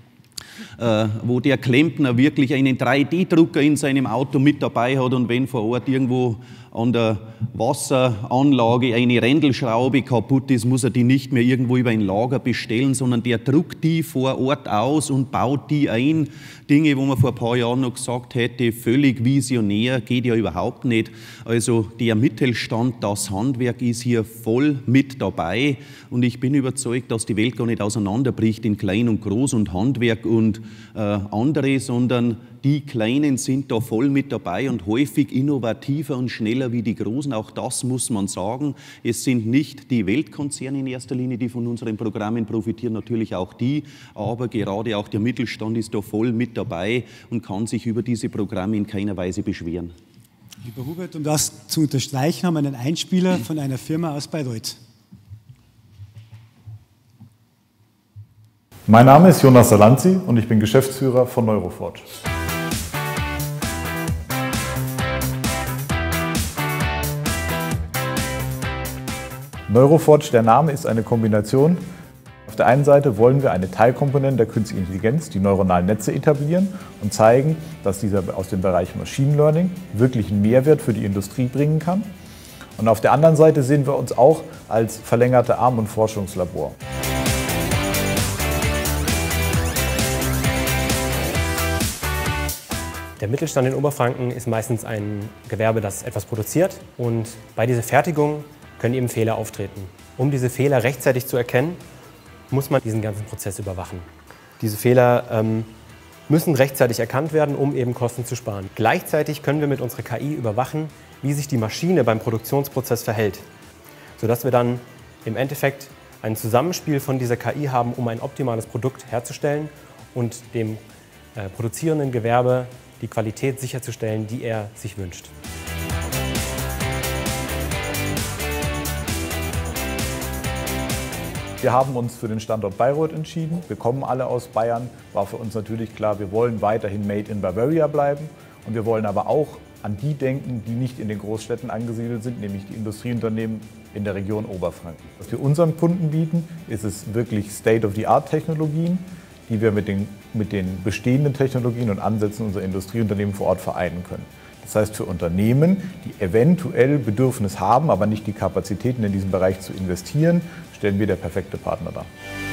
äh, wo der Klempner wirklich einen drei D Drucker in seinem Auto mit dabei hat, und wenn vor Ort irgendwo an der Wasseranlage eine Rändelschraube kaputt ist, muss er die nicht mehr irgendwo über ein Lager bestellen, sondern der druckt die vor Ort aus und baut die ein. Dinge, wo man vor ein paar Jahren noch gesagt hätte, völlig visionär, geht ja überhaupt nicht. Also der Mittelstand, das Handwerk ist hier voll mit dabei, und ich bin überzeugt, dass die Welt gar nicht auseinanderbricht in Klein und Groß und Handwerk und äh, andere, sondern die Kleinen sind da voll mit dabei und häufig innovativer und schneller wie die Großen. Auch das muss man sagen. Es sind nicht die Weltkonzerne in erster Linie, die von unseren Programmen profitieren, natürlich auch die, aber gerade auch der Mittelstand ist da voll mit dabei und kann sich über diese Programme in keiner Weise beschweren. Lieber Hubert, um das zu unterstreichen, haben wir einen Einspieler von einer Firma aus Bayreuth. Mein Name ist Jonas Salanzi und ich bin Geschäftsführer von Neuroforge. Neuroforge, der Name ist eine Kombination. Auf der einen Seite wollen wir eine Teilkomponente der künstlichen Intelligenz, die neuronalen Netze, etablieren und zeigen, dass dieser aus dem Bereich Machine Learning wirklich einen Mehrwert für die Industrie bringen kann. Und auf der anderen Seite sehen wir uns auch als verlängerte Arm- und Forschungslabor. Der Mittelstand in Oberfranken ist meistens ein Gewerbe, das etwas produziert, und bei dieser Fertigung können eben Fehler auftreten. Um diese Fehler rechtzeitig zu erkennen, muss man diesen ganzen Prozess überwachen. Diese Fehler ähm, müssen rechtzeitig erkannt werden, um eben Kosten zu sparen. Gleichzeitig können wir mit unserer K I überwachen, wie sich die Maschine beim Produktionsprozess verhält, sodass wir dann im Endeffekt ein Zusammenspiel von dieser K I haben, um ein optimales Produkt herzustellen und dem äh, produzierenden Gewerbe die Qualität sicherzustellen, die er sich wünscht. Wir haben uns für den Standort Bayreuth entschieden. Wir kommen alle aus Bayern. War für uns natürlich klar, wir wollen weiterhin Made in Bavaria bleiben. Und wir wollen aber auch an die denken, die nicht in den Großstädten angesiedelt sind, nämlich die Industrieunternehmen in der Region Oberfranken. Was wir unseren Kunden bieten, ist es wirklich State-of-the-Art-Technologien, die wir mit den, mit den bestehenden Technologien und Ansätzen unserer Industrieunternehmen vor Ort vereinen können. Das heißt, für Unternehmen, die eventuell Bedürfnis haben, aber nicht die Kapazitäten in diesem Bereich zu investieren, stellen wir der perfekte Partner dar.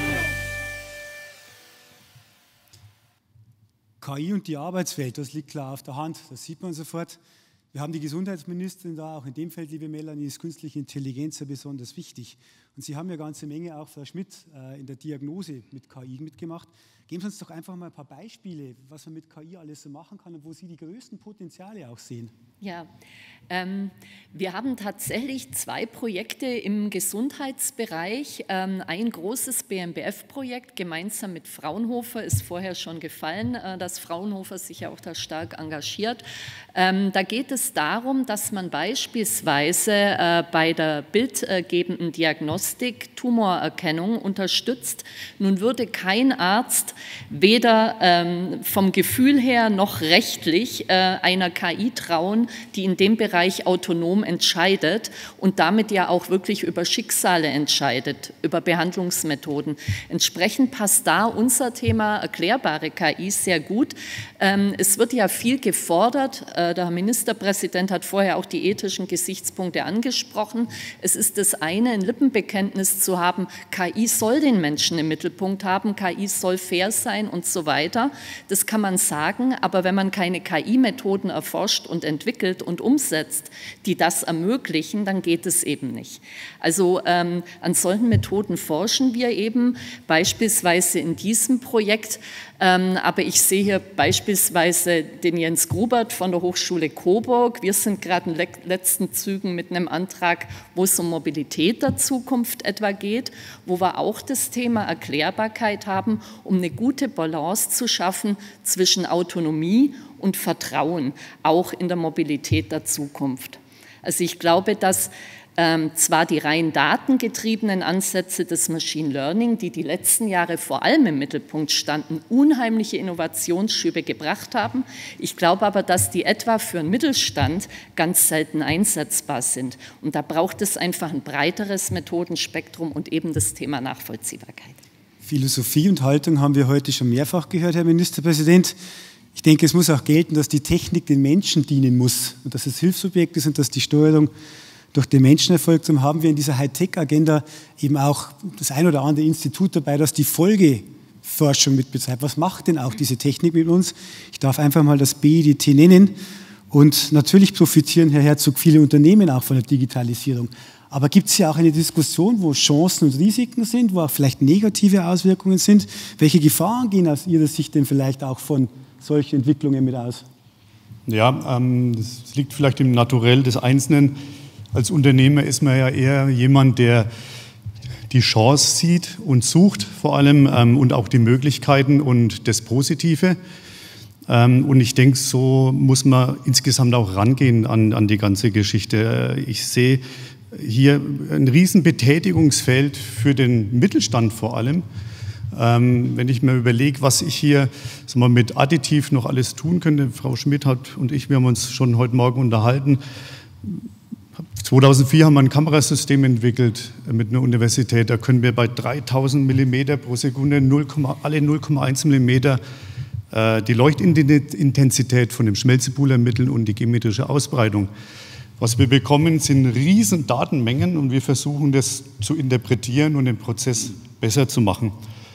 K I und die Arbeitswelt, das liegt klar auf der Hand, das sieht man sofort. Wir haben die Gesundheitsministerin da, auch in dem Feld, liebe Melanie, ist künstliche Intelligenz ja besonders wichtig. Und Sie haben ja eine ganze Menge, auch Frau Schmidt, in der Diagnose mit K I mitgemacht. Geben Sie uns doch einfach mal ein paar Beispiele, was man mit K I alles so machen kann und wo Sie die größten Potenziale auch sehen. Ja, ähm, wir haben tatsächlich zwei Projekte im Gesundheitsbereich. Ähm, ein großes B M B F-Projekt gemeinsam mit Fraunhofer ist vorher schon gefallen, äh, dass Fraunhofer sich ja auch da stark engagiert. Ähm, da geht es darum, dass man beispielsweise äh, bei der bildgebenden Diagnostik Tumorerkennung unterstützt. Nun würde kein Arzt weder ähm, vom Gefühl her noch rechtlich äh, einer K I trauen, die in dem Bereich autonom entscheidet und damit ja auch wirklich über Schicksale entscheidet, über Behandlungsmethoden. Entsprechend passt da unser Thema erklärbare K I sehr gut. Ähm, es wird ja viel gefordert. Äh, der Herr Ministerpräsident hat vorher auch die ethischen Gesichtspunkte angesprochen. Es ist das eine, ein Lippenbekenntnis zu haben, K I soll den Menschen im Mittelpunkt haben, K I soll fair sein und so weiter. Das kann man sagen, aber wenn man keine K I-Methoden erforscht und entwickelt und umsetzt, die das ermöglichen, dann geht es eben nicht. Also ähm, an solchen Methoden forschen wir eben, beispielsweise in diesem Projekt, ähm, aber ich sehe hier beispielsweise den Jens Grubert von der Hochschule Coburg. Wir sind gerade in den letzten Zügen mit einem Antrag, wo es um Mobilität der Zukunft etwa geht, wo wir auch das Thema Erklärbarkeit haben, um eine gute Balance zu schaffen zwischen Autonomie und Vertrauen, auch in der Mobilität der Zukunft. Also ich glaube, dass ähm, zwar die rein datengetriebenen Ansätze des Machine Learning, die die letzten Jahre vor allem im Mittelpunkt standen, unheimliche Innovationsschübe gebracht haben. Ich glaube aber, dass die etwa für den Mittelstand ganz selten einsetzbar sind. Und da braucht es einfach ein breiteres Methodenspektrum und eben das Thema Nachvollziehbarkeit. Philosophie und Haltung haben wir heute schon mehrfach gehört, Herr Ministerpräsident. Ich denke, es muss auch gelten, dass die Technik den Menschen dienen muss und dass es Hilfsobjekt ist und dass die Steuerung durch den Menschen erfolgt. Darum haben wir in dieser Hightech-Agenda eben auch das ein oder andere Institut dabei, das die Folgeforschung mit betreibt. Was macht denn auch diese Technik mit uns? Ich darf einfach mal das B I D T nennen. Und natürlich profitieren, Herr Herzog, viele Unternehmen auch von der Digitalisierung. Aber gibt es ja auch eine Diskussion, wo Chancen und Risiken sind, wo auch vielleicht negative Auswirkungen sind? Welche Gefahren gehen aus Ihrer Sicht denn vielleicht auch von solchen Entwicklungen mit aus? Ja, ähm, das liegt vielleicht im Naturell des Einzelnen. Als Unternehmer ist man ja eher jemand, der die Chance sieht und sucht vor allem ähm, und auch die Möglichkeiten und das Positive. Ähm, und ich denke, so muss man insgesamt auch rangehen an, an die ganze Geschichte. Ich sehe hier ein riesen Betätigungsfeld für den Mittelstand vor allem. Ähm, wenn ich mir überlege, was ich hier sagen wir, mit Additiv noch alles tun könnte, Frau Schmidt hat und ich, wir haben uns schon heute Morgen unterhalten. zweitausendvier haben wir ein Kamerasystem entwickelt mit einer Universität. Da können wir bei dreitausend Millimeter pro Sekunde null, alle null Komma eins Millimeter äh, die Leuchtintensität von dem Schmelzepool ermitteln und die geometrische Ausbreitung. Was wir bekommen, sind riesen Datenmengen und wir versuchen, das zu interpretieren und den Prozess besser zu machen.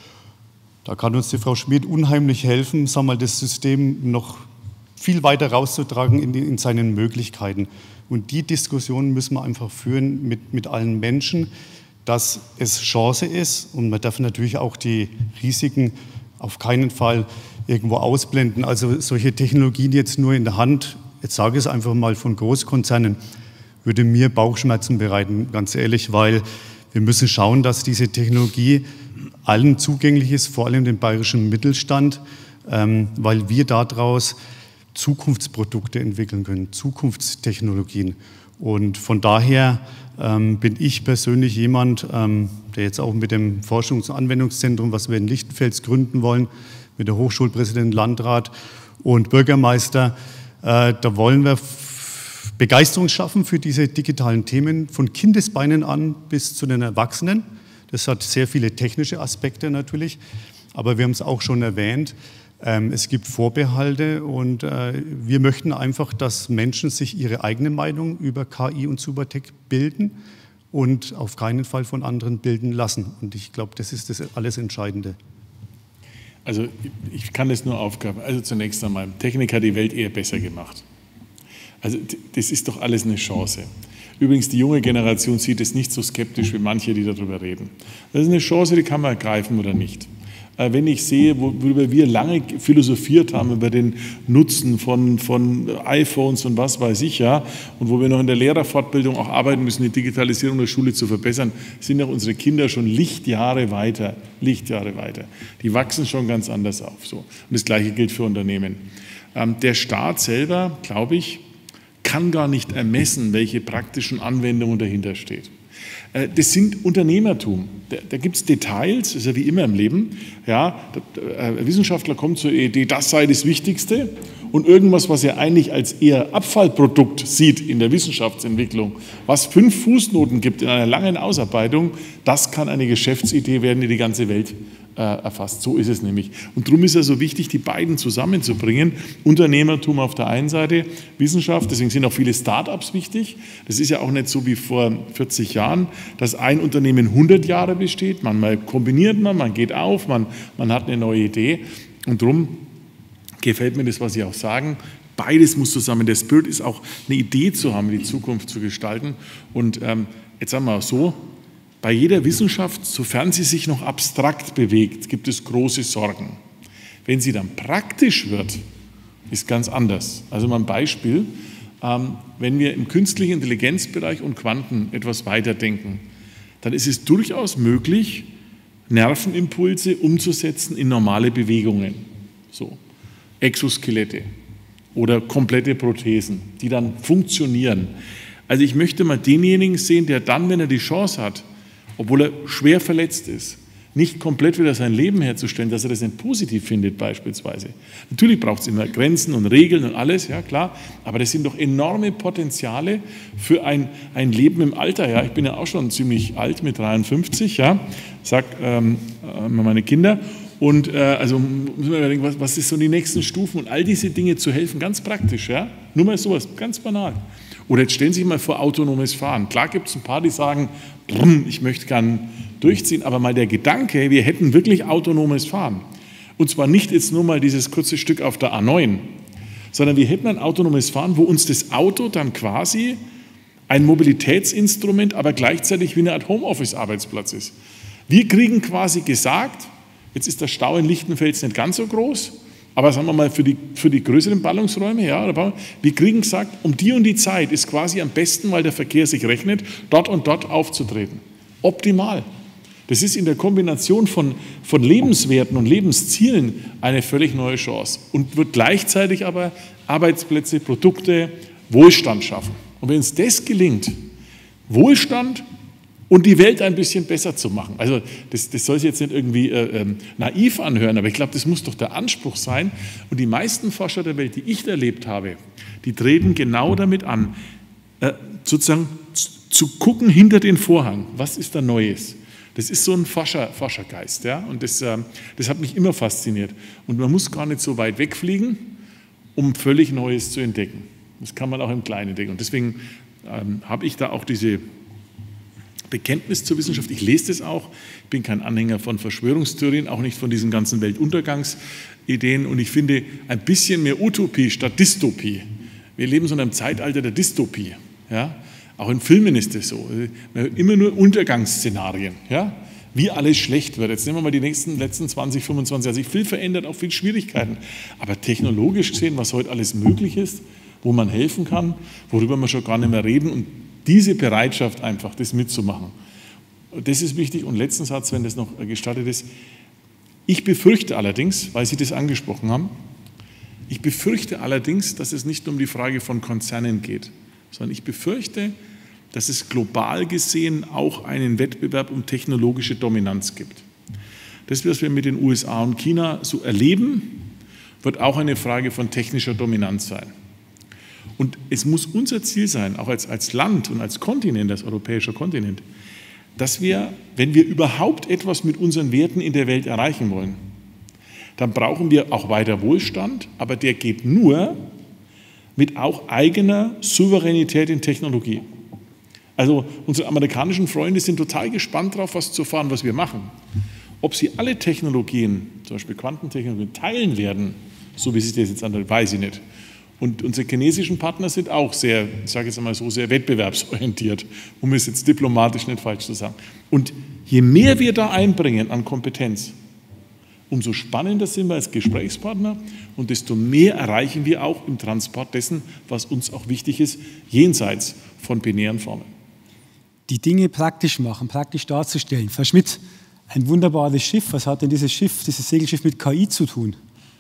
Da kann uns die Frau Schmidt unheimlich helfen, sagen wir mal, das System noch viel weiter rauszutragen in, die, in seinen Möglichkeiten. Und die Diskussion müssen wir einfach führen mit, mit allen Menschen, dass es Chance ist und man darf natürlich auch die Risiken auf keinen Fall irgendwo ausblenden. Also solche Technologien jetzt nur in der Hand, jetzt sage ich es einfach mal von Großkonzernen, würde mir Bauchschmerzen bereiten, ganz ehrlich, weil wir müssen schauen, dass diese Technologie allen zugänglich ist, vor allem dem bayerischen Mittelstand, ähm, weil wir daraus Zukunftsprodukte entwickeln können, Zukunftstechnologien. Und von daher ähm, bin ich persönlich jemand, ähm, der jetzt auch mit dem Forschungs- und Anwendungszentrum, was wir in Lichtenfels gründen wollen, mit der Hochschulpräsident, Landrat und Bürgermeister, äh, da wollen wir Begeisterung schaffen für diese digitalen Themen von Kindesbeinen an bis zu den Erwachsenen. Das hat sehr viele technische Aspekte natürlich, aber wir haben es auch schon erwähnt, ähm, es gibt Vorbehalte und äh, wir möchten einfach, dass Menschen sich ihre eigene Meinung über K I und Supertech bilden und auf keinen Fall von anderen bilden lassen. Und ich glaube, das ist das alles Entscheidende. Also ich kann das nur aufgreifen. Also zunächst einmal, Technik hat die Welt eher besser gemacht. Also das ist doch alles eine Chance. Übrigens, die junge Generation sieht es nicht so skeptisch wie manche, die darüber reden. Das ist eine Chance, die kann man ergreifen oder nicht. Wenn ich sehe, worüber wir lange philosophiert haben, über den Nutzen von, von iPhones und was weiß ich, ja, und wo wir noch in der Lehrerfortbildung auch arbeiten müssen, die Digitalisierung der Schule zu verbessern, sind auch unsere Kinder schon Lichtjahre weiter, Lichtjahre weiter. Die wachsen schon ganz anders auf. So. Und das Gleiche gilt für Unternehmen. Ähm, der Staat selber, glaube ich, kann gar nicht ermessen, welche praktischen Anwendungen dahinter steht. Das sind Unternehmertum. Da, da gibt es Details, das ist ja wie immer im Leben. Ja, der Wissenschaftler kommt zur Idee, das sei das Wichtigste. Und irgendwas, was er eigentlich als eher Abfallprodukt sieht in der Wissenschaftsentwicklung, was fünf Fußnoten gibt in einer langen Ausarbeitung, das kann eine Geschäftsidee werden, die die ganze Welt äh, erfasst. So ist es nämlich. Und darum ist es so wichtig, die beiden zusammenzubringen. Unternehmertum auf der einen Seite, Wissenschaft, deswegen sind auch viele Start-ups wichtig. Das ist ja auch nicht so wie vor vierzig Jahren, dass ein Unternehmen hundert Jahre besteht. Manchmal kombiniert man, man geht auf, man, man hat eine neue Idee. Und darum gefällt mir das, was Sie auch sagen. Beides muss zusammen. Der Spirit ist auch, eine Idee zu haben, die Zukunft zu gestalten. Und ähm, jetzt sagen wir auch so, bei jeder Wissenschaft, sofern sie sich noch abstrakt bewegt, gibt es große Sorgen. Wenn sie dann praktisch wird, ist ganz anders. Also mal ein Beispiel, ähm, wenn wir im künstlichen Intelligenzbereich und Quanten etwas weiterdenken, dann ist es durchaus möglich, Nervenimpulse umzusetzen in normale Bewegungen. So. Exoskelette oder komplette Prothesen, die dann funktionieren. Also ich möchte mal denjenigen sehen, der dann, wenn er die Chance hat, obwohl er schwer verletzt ist, nicht komplett wieder sein Leben herzustellen, dass er das nicht positiv findet beispielsweise. Natürlich braucht es immer Grenzen und Regeln und alles, ja klar, aber das sind doch enorme Potenziale für ein, ein Leben im Alter. Ja. Ich bin ja auch schon ziemlich alt mit dreiundfünfzig, ja, sagt ähm, meine Kinder. Und äh, also müssen wir überlegen, was, was ist so die nächsten Stufen und all diese Dinge zu helfen, ganz praktisch, ja? Nur mal sowas, ganz banal. Oder jetzt stellen Sie sich mal vor autonomes Fahren. Klar gibt es ein paar, die sagen, ich möchte gern durchziehen, aber mal der Gedanke, wir hätten wirklich autonomes Fahren. Und zwar nicht jetzt nur mal dieses kurze Stück auf der A neun, sondern wir hätten ein autonomes Fahren, wo uns das Auto dann quasi ein Mobilitätsinstrument, aber gleichzeitig wie eine Art Homeoffice-Arbeitsplatz ist. Wir kriegen quasi gesagt, jetzt ist der Stau in Lichtenfels nicht ganz so groß, aber sagen wir mal für die, für die größeren Ballungsräume, ja, wir kriegen gesagt, um die und die Zeit ist quasi am besten, weil der Verkehr sich rechnet, dort und dort aufzutreten. Optimal. Das ist in der Kombination von, von Lebenswerten und Lebenszielen eine völlig neue Chance und wird gleichzeitig aber Arbeitsplätze, Produkte, Wohlstand schaffen. Und wenn uns das gelingt, Wohlstand und die Welt ein bisschen besser zu machen. Also das, das soll sich jetzt nicht irgendwie äh, ähm, naiv anhören, aber ich glaube, das muss doch der Anspruch sein. Und die meisten Forscher der Welt, die ich erlebt habe, die treten genau damit an, äh, sozusagen zu gucken hinter den Vorhang. Was ist da Neues? Das ist so ein Forscher, Forschergeist, ja? Und das, äh, das hat mich immer fasziniert. Und man muss gar nicht so weit wegfliegen, um völlig Neues zu entdecken. Das kann man auch im Kleinen entdecken. Und deswegen ähm, habe ich da auch diese Bekenntnis zur Wissenschaft, ich lese das auch, ich bin kein Anhänger von Verschwörungstheorien, auch nicht von diesen ganzen Weltuntergangsideen und ich finde ein bisschen mehr Utopie statt Dystopie. Wir leben so in einem Zeitalter der Dystopie, ja? Auch in Filmen ist das so, immer nur Untergangsszenarien, ja? Wie alles schlecht wird. Jetzt nehmen wir mal die nächsten letzten zwanzig, fünfundzwanzig Jahre, sich viel verändert, auch viel Schwierigkeiten, aber technologisch gesehen, was heute alles möglich ist, wo man helfen kann, worüber wir schon gar nicht mehr reden und diese Bereitschaft einfach, das mitzumachen. Das ist wichtig. Und letzten Satz, wenn das noch gestattet ist. Ich befürchte allerdings, weil Sie das angesprochen haben, ich befürchte allerdings, dass es nicht nur um die Frage von Konzernen geht, sondern ich befürchte, dass es global gesehen auch einen Wettbewerb um technologische Dominanz gibt. Das, was wir mit den U S A und China so erleben, wird auch eine Frage von technischer Dominanz sein. Und es muss unser Ziel sein, auch als, als Land und als Kontinent, als europäischer Kontinent, dass wir, wenn wir überhaupt etwas mit unseren Werten in der Welt erreichen wollen, dann brauchen wir auch weiter Wohlstand, aber der geht nur mit auch eigener Souveränität in Technologie. Also unsere amerikanischen Freunde sind total gespannt darauf, was zu erfahren, was wir machen. Ob sie alle Technologien, zum Beispiel Quantentechnologien, teilen werden, so wie sich das jetzt anhört, weiß ich nicht. Und unsere chinesischen Partner sind auch sehr, ich sage jetzt einmal so, sehr wettbewerbsorientiert, um es jetzt diplomatisch nicht falsch zu sagen. Und je mehr wir da einbringen an Kompetenz, umso spannender sind wir als Gesprächspartner und desto mehr erreichen wir auch im Transport dessen, was uns auch wichtig ist, jenseits von binären Formen. Die Dinge praktisch machen, praktisch darzustellen. Frau Schmidt, ein wunderbares Schiff, was hat denn dieses Schiff, dieses Segelschiff mit K I zu tun?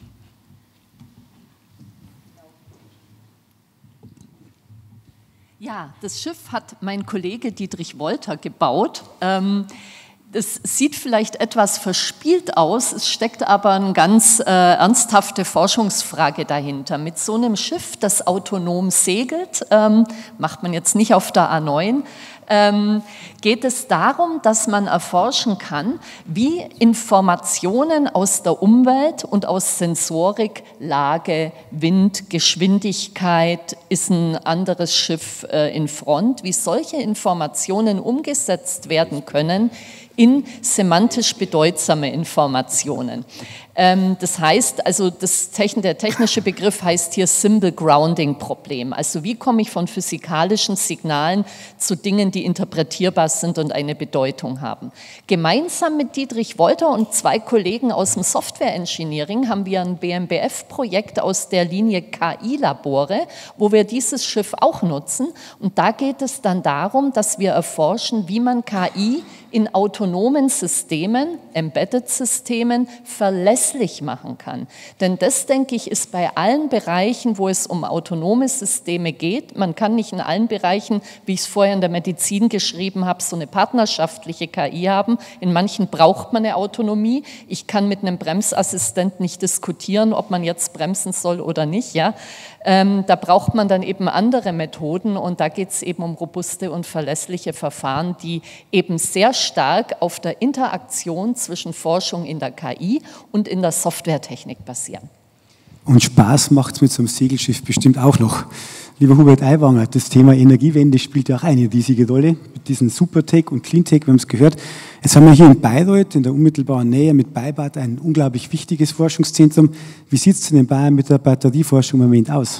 Ja, das Schiff hat mein Kollege Dietrich Wolter gebaut. Ähm, Das sieht vielleicht etwas verspielt aus, es steckt aber eine ganz äh, ernsthafte Forschungsfrage dahinter. Mit so einem Schiff, das autonom segelt, ähm, macht man jetzt nicht auf der A neun, ähm, geht es darum, dass man erforschen kann, wie Informationen aus der Umwelt und aus Sensorik, Lage, Wind, Geschwindigkeit, ist ein anderes Schiff äh, in Front, wie solche Informationen umgesetzt werden können in semantisch bedeutsame Informationen. Ähm, das heißt, also das, der technische Begriff heißt hier Symbol Grounding Problem. Also wie komme ich von physikalischen Signalen zu Dingen, die interpretierbar sind und eine Bedeutung haben. Gemeinsam mit Dietrich Wolter und zwei Kollegen aus dem Software Engineering haben wir ein B M B F-Projekt aus der Linie K I-Labore, wo wir dieses Schiff auch nutzen. Und da geht es dann darum, dass wir erforschen, wie man K I in autonomen Systemen, Embedded-Systemen, verlässlich machen kann. Denn das, denke ich, ist bei allen Bereichen, wo es um autonome Systeme geht, man kann nicht in allen Bereichen, wie ich es vorher in der Medizin geschrieben habe, so eine partnerschaftliche K I haben. In manchen braucht man eine Autonomie. Ich kann mit einem Bremsassistent nicht diskutieren, ob man jetzt bremsen soll oder nicht. Ja? Ähm, da braucht man dann eben andere Methoden und da geht es eben um robuste und verlässliche Verfahren, die eben sehr stark auf der Interaktion zwischen Forschung in der K I und in der Softwaretechnik basieren. Und Spaß macht es mit so einem Segelschiff bestimmt auch noch. Lieber Hubert Aiwanger, das Thema Energiewende spielt ja auch eine riesige Rolle mit diesen Supertech und Cleantech, wir haben es gehört. Jetzt haben wir hier in Bayreuth in der unmittelbaren Nähe mit Baybad ein unglaublich wichtiges Forschungszentrum. Wie sieht es denn in Bayern mit der Batterieforschung im Moment aus?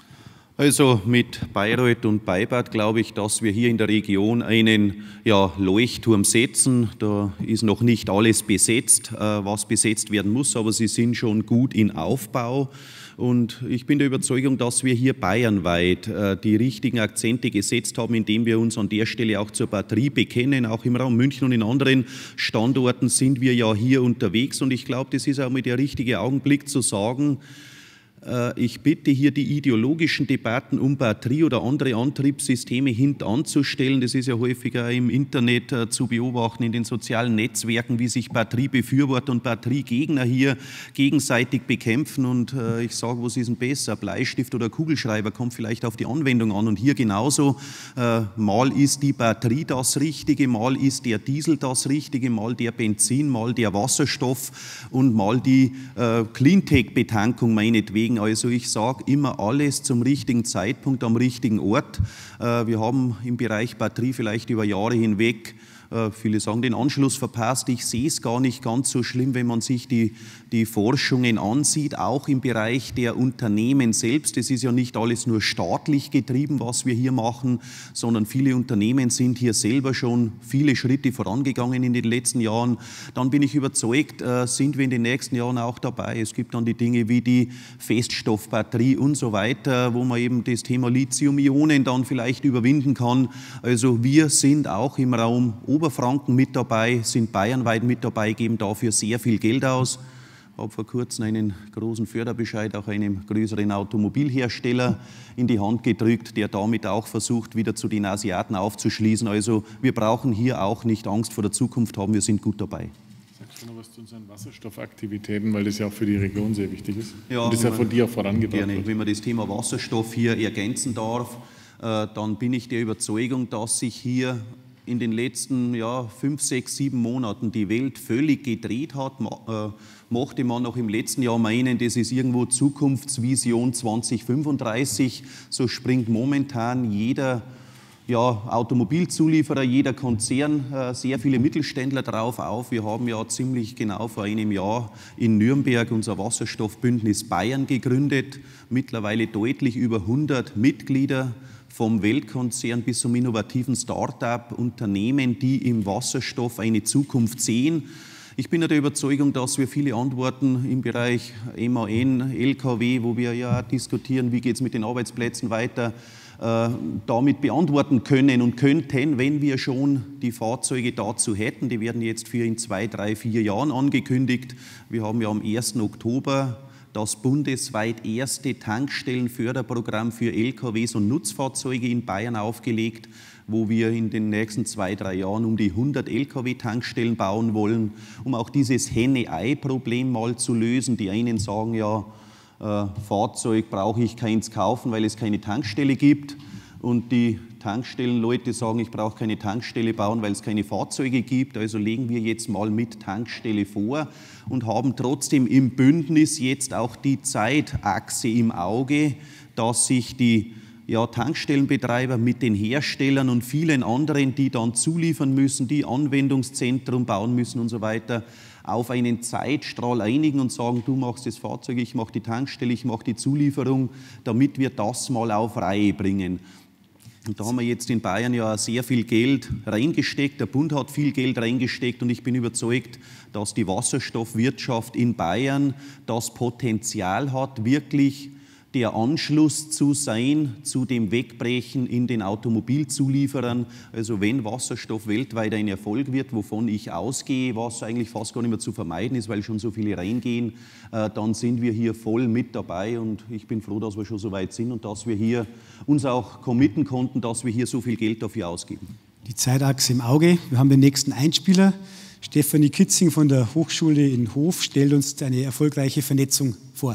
Also mit Bayreuth und Baybad glaube ich, dass wir hier in der Region einen ja, Leuchtturm setzen. Da ist noch nicht alles besetzt, was besetzt werden muss, aber sie sind schon gut in Aufbau. Und ich bin der Überzeugung, dass wir hier bayernweit äh, die richtigen Akzente gesetzt haben, indem wir uns an der Stelle auch zur Batterie bekennen. Auch im Raum München und in anderen Standorten sind wir ja hier unterwegs. Und ich glaube, das ist auch mal der richtige Augenblick zu sagen, ich bitte hier die ideologischen Debatten um Batterie oder andere Antriebssysteme hintanzustellen. Das ist ja häufiger im Internet zu beobachten, in den sozialen Netzwerken, wie sich Batteriebefürworter und Batteriegegner hier gegenseitig bekämpfen. Und ich sage, was ist denn besser? Bleistift oder Kugelschreiber, kommt vielleicht auf die Anwendung an. Und hier genauso, mal ist die Batterie das Richtige, mal ist der Diesel das Richtige, mal der Benzin, mal der Wasserstoff und mal die Cleantech-Betankung meinetwegen. Also ich sage immer alles zum richtigen Zeitpunkt am richtigen Ort. Wir haben im Bereich Batterie vielleicht über Jahre hinweg, viele sagen, den Anschluss verpasst. Ich sehe es gar nicht ganz so schlimm, wenn man sich die, die Forschungen ansieht, auch im Bereich der Unternehmen selbst. Es ist ja nicht alles nur staatlich getrieben, was wir hier machen, sondern viele Unternehmen sind hier selber schon viele Schritte vorangegangen in den letzten Jahren. Dann bin ich überzeugt, sind wir in den nächsten Jahren auch dabei. Es gibt dann die Dinge wie die Feststoffbatterie und so weiter, wo man eben das Thema Lithium-Ionen dann vielleicht überwinden kann. Also wir sind auch im Raum Oberfranken mit dabei, sind bayernweit mit dabei, geben dafür sehr viel Geld aus. Ich habe vor kurzem einen großen Förderbescheid auch einem größeren Automobilhersteller in die Hand gedrückt, der damit auch versucht, wieder zu den Asiaten aufzuschließen. Also wir brauchen hier auch nicht Angst vor der Zukunft haben, wir sind gut dabei. noch was zu unseren Wasserstoffaktivitäten, weil das ja auch für die Region sehr wichtig ist. Ja, und das ist ja von dir auch vorangebracht gerne. wird. Wenn man das Thema Wasserstoff hier ergänzen darf, äh, dann bin ich der Überzeugung, dass sich hier in den letzten ja, fünf, sechs, sieben Monaten die Welt völlig gedreht hat. Äh, mochte man noch im letzten Jahr meinen, das ist irgendwo Zukunftsvision zwanzig fünfunddreißig, so springt momentan jeder ja, Automobilzulieferer, jeder Konzern, äh, sehr viele Mittelständler drauf auf. Wir haben ja ziemlich genau vor einem Jahr in Nürnberg unser Wasserstoffbündnis Bayern gegründet, mittlerweile deutlich über hundert Mitglieder, vom Weltkonzern bis zum innovativen Start-up, Unternehmen, die im Wasserstoff eine Zukunft sehen. Ich bin der Überzeugung, dass wir viele Antworten im Bereich M A N, L K W, wo wir ja diskutieren, wie geht es mit den Arbeitsplätzen weiter, äh, damit beantworten können und könnten, wenn wir schon die Fahrzeuge dazu hätten. Die werden jetzt für in zwei, drei, vier Jahren angekündigt. Wir haben ja am ersten Oktober das bundesweit erste Tankstellenförderprogramm für L K Ws und Nutzfahrzeuge in Bayern aufgelegt, wo wir in den nächsten zwei, drei Jahren um die hundert L K W-Tankstellen bauen wollen, um auch dieses Henne-Ei-Problem mal zu lösen. Die einen sagen ja, äh, Fahrzeug brauche ich keins kaufen, weil es keine Tankstelle gibt. Und die Tankstellenleute sagen, ich brauche keine Tankstelle bauen, weil es keine Fahrzeuge gibt. Also legen wir jetzt mal mit Tankstelle vor und haben trotzdem im Bündnis jetzt auch die Zeitachse im Auge, dass sich die ja, Tankstellenbetreiber mit den Herstellern und vielen anderen, die dann zuliefern müssen, die Anwendungszentrum bauen müssen und so weiter, auf einen Zeitstrahl einigen und sagen, du machst das Fahrzeug, ich mache die Tankstelle, ich mache die Zulieferung, damit wir das mal auf Reihe bringen. Und da haben wir jetzt in Bayern ja sehr viel Geld reingesteckt. Der Bund hat viel Geld reingesteckt und ich bin überzeugt, dass die Wasserstoffwirtschaft in Bayern das Potenzial hat, wirklich der Anschluss zu sein zu dem Wegbrechen in den Automobilzulieferern. Also wenn Wasserstoff weltweit ein Erfolg wird, wovon ich ausgehe, was eigentlich fast gar nicht mehr zu vermeiden ist, weil schon so viele reingehen, äh, dann sind wir hier voll mit dabei und ich bin froh, dass wir schon so weit sind und dass wir hier uns auch committen konnten, dass wir hier so viel Geld dafür ausgeben. Die Zeitachse im Auge. Wir haben den nächsten Einspieler. Stefanie Kitzing von der Hochschule in Hof stellt uns eine erfolgreiche Vernetzung vor.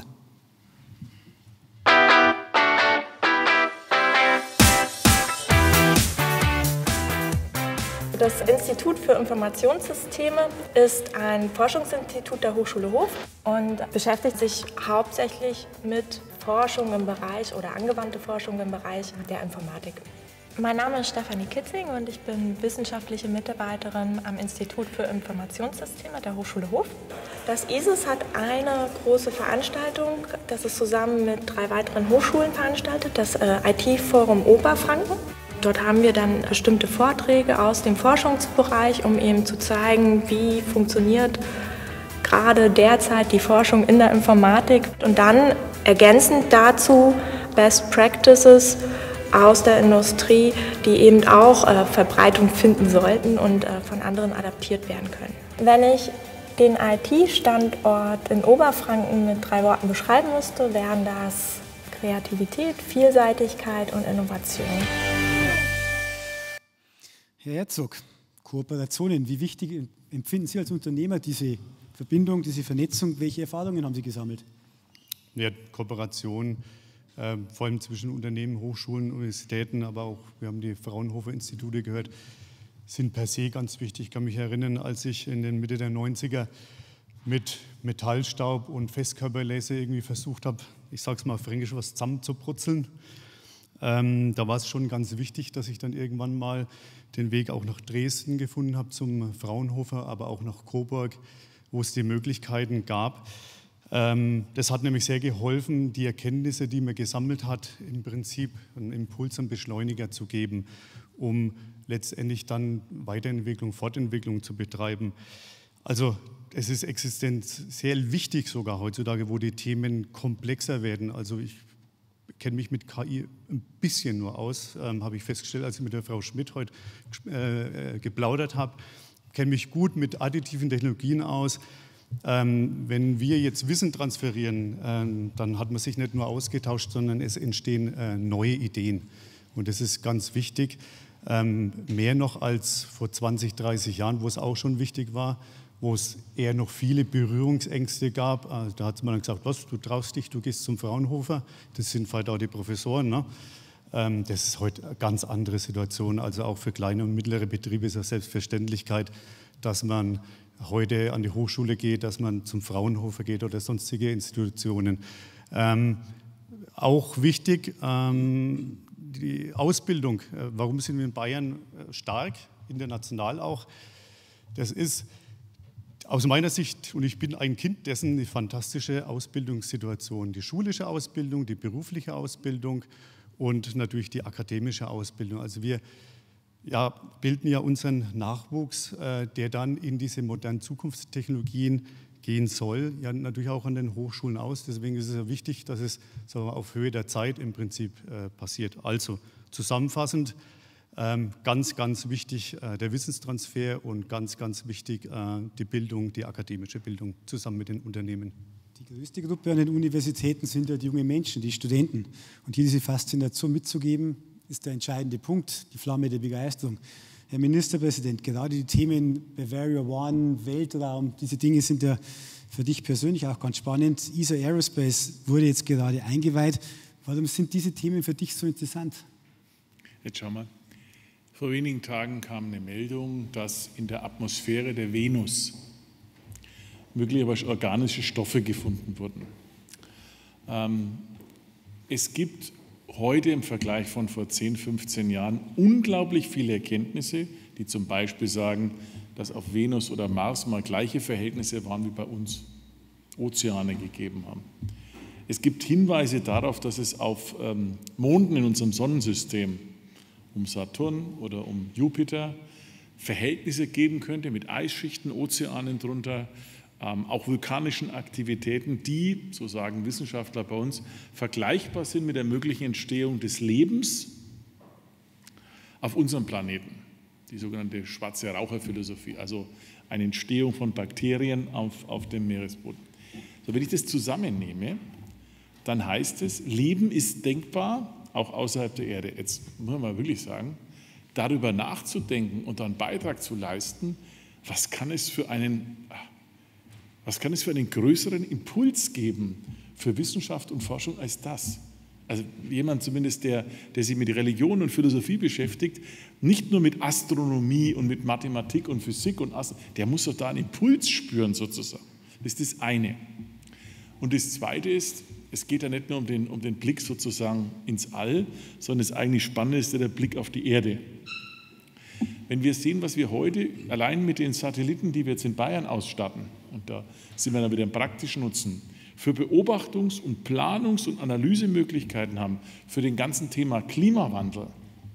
Das Institut für Informationssysteme ist ein Forschungsinstitut der Hochschule Hof und beschäftigt sich hauptsächlich mit Forschung im Bereich oder angewandte Forschung im Bereich der Informatik. Mein Name ist Stefanie Kitzing und ich bin wissenschaftliche Mitarbeiterin am Institut für Informationssysteme der Hochschule Hof. Das I S I S hat eine große Veranstaltung, das es zusammen mit drei weiteren Hochschulen veranstaltet, das I T-Forum Oberfranken. Dort haben wir dann bestimmte Vorträge aus dem Forschungsbereich, um eben zu zeigen, wie funktioniert gerade derzeit die Forschung in der Informatik. Und dann ergänzend dazu Best Practices aus der Industrie, die eben auch äh, Verbreitung finden sollten und äh, von anderen adaptiert werden können. Wenn ich den I T-Standort in Oberfranken mit drei Worten beschreiben müsste, wären das Kreativität, Vielseitigkeit und Innovation. Herr Herzog, Kooperationen, wie wichtig empfinden Sie als Unternehmer diese Verbindung, diese Vernetzung? Welche Erfahrungen haben Sie gesammelt? Ja, Kooperation, äh, vor allem zwischen Unternehmen, Hochschulen, Universitäten, aber auch, wir haben die Fraunhofer-Institute gehört, sind per se ganz wichtig. Ich kann mich erinnern, als ich in den Mitte der neunziger mit Metallstaub und Festkörperlaser irgendwie versucht habe, ich sage es mal fränkisch, was zusammenzubrutzeln. Ähm, da war es schon ganz wichtig, dass ich dann irgendwann mal den Weg auch nach Dresden gefunden habe, zum Fraunhofer, aber auch nach Coburg, wo es die Möglichkeiten gab. Ähm, das hat nämlich sehr geholfen, die Erkenntnisse, die man gesammelt hat, im Prinzip einen Impuls, einen Beschleuniger zu geben, um letztendlich dann Weiterentwicklung, Fortentwicklung zu betreiben. Also es ist existenziell wichtig sogar heutzutage, wo die Themen komplexer werden. Also ich kenne mich mit K I ein bisschen nur aus, ähm, habe ich festgestellt, als ich mit der Frau Schmidt heute äh, geplaudert habe. Kenne mich gut mit additiven Technologien aus. Ähm, wenn wir jetzt Wissen transferieren, ähm, dann hat man sich nicht nur ausgetauscht, sondern es entstehen äh, neue Ideen. Und das ist ganz wichtig, ähm, mehr noch als vor zwanzig, dreißig Jahren, wo es auch schon wichtig war. wo es eher noch viele Berührungsängste gab. Also da hat man dann gesagt, was, du traust dich, du gehst zum Fraunhofer, das sind vielleicht auch die Professoren. Ne? Ähm, das ist heute eine ganz andere Situation. Also auch für kleine und mittlere Betriebe ist es Selbstverständlichkeit, dass man heute an die Hochschule geht, dass man zum Fraunhofer geht oder sonstige Institutionen. Ähm, auch wichtig, ähm, die Ausbildung. Warum sind wir in Bayern stark, international auch? Das ist aus meiner Sicht, und ich bin ein Kind dessen, eine fantastische Ausbildungssituation. Die schulische Ausbildung, die berufliche Ausbildung und natürlich die akademische Ausbildung. Also wir ja, bilden ja unseren Nachwuchs, äh, der dann in diese modernen Zukunftstechnologien gehen soll, ja natürlich auch an den Hochschulen aus. Deswegen ist es ja wichtig, dass es sagen wir, auf Höhe der Zeit im Prinzip äh, passiert. Also zusammenfassend, ähm, ganz, ganz wichtig äh, der Wissenstransfer und ganz, ganz wichtig äh, die Bildung, die akademische Bildung zusammen mit den Unternehmen. Die größte Gruppe an den Universitäten sind ja die jungen Menschen, die Studenten. Und hier diese Faszination mitzugeben, ist der entscheidende Punkt, die Flamme der Begeisterung. Herr Ministerpräsident, gerade die Themen Bavaria One, Weltraum, diese Dinge sind ja für dich persönlich auch ganz spannend. E S A Aerospace wurde jetzt gerade eingeweiht. Warum sind diese Themen für dich so interessant? Jetzt schau mal. Vor wenigen Tagen kam eine Meldung, dass in der Atmosphäre der Venus möglicherweise organische Stoffe gefunden wurden. Ähm, es gibt heute im Vergleich von vor zehn, fünfzehn Jahren unglaublich viele Erkenntnisse, die zum Beispiel sagen, dass auf Venus oder Mars mal gleiche Verhältnisse waren wie bei uns, Ozeane gegeben haben. Es gibt Hinweise darauf, dass es auf ähm, Monden in unserem Sonnensystem, um Saturn oder um Jupiter, Verhältnisse geben könnte mit Eisschichten, Ozeanen drunter, ähm, auch vulkanischen Aktivitäten, die, so sagen Wissenschaftler bei uns, vergleichbar sind mit der möglichen Entstehung des Lebens auf unserem Planeten. Die sogenannte schwarze Raucherphilosophie, also eine Entstehung von Bakterien auf, auf dem Meeresboden. So, wenn ich das zusammennehme, dann heißt es, Leben ist denkbar, auch außerhalb der Erde. Jetzt muss man mal wirklich sagen, darüber nachzudenken und einen Beitrag zu leisten, was kann es für einen, was kann es für einen größeren Impuls geben für Wissenschaft und Forschung als das? Also jemand zumindest, der, der sich mit Religion und Philosophie beschäftigt, nicht nur mit Astronomie und mit Mathematik und Physik und Ast- der muss doch da einen Impuls spüren sozusagen. Das ist das eine. Und das zweite ist, es geht ja nicht nur um den, um den Blick sozusagen ins All, sondern das eigentlich Spannende ist ja der Blick auf die Erde. Wenn wir sehen, was wir heute allein mit den Satelliten, die wir jetzt in Bayern ausstatten, und da sind wir dann wieder im praktischen Nutzen, für Beobachtungs- und Planungs- und Analysemöglichkeiten haben, für den ganzen Thema Klimawandel,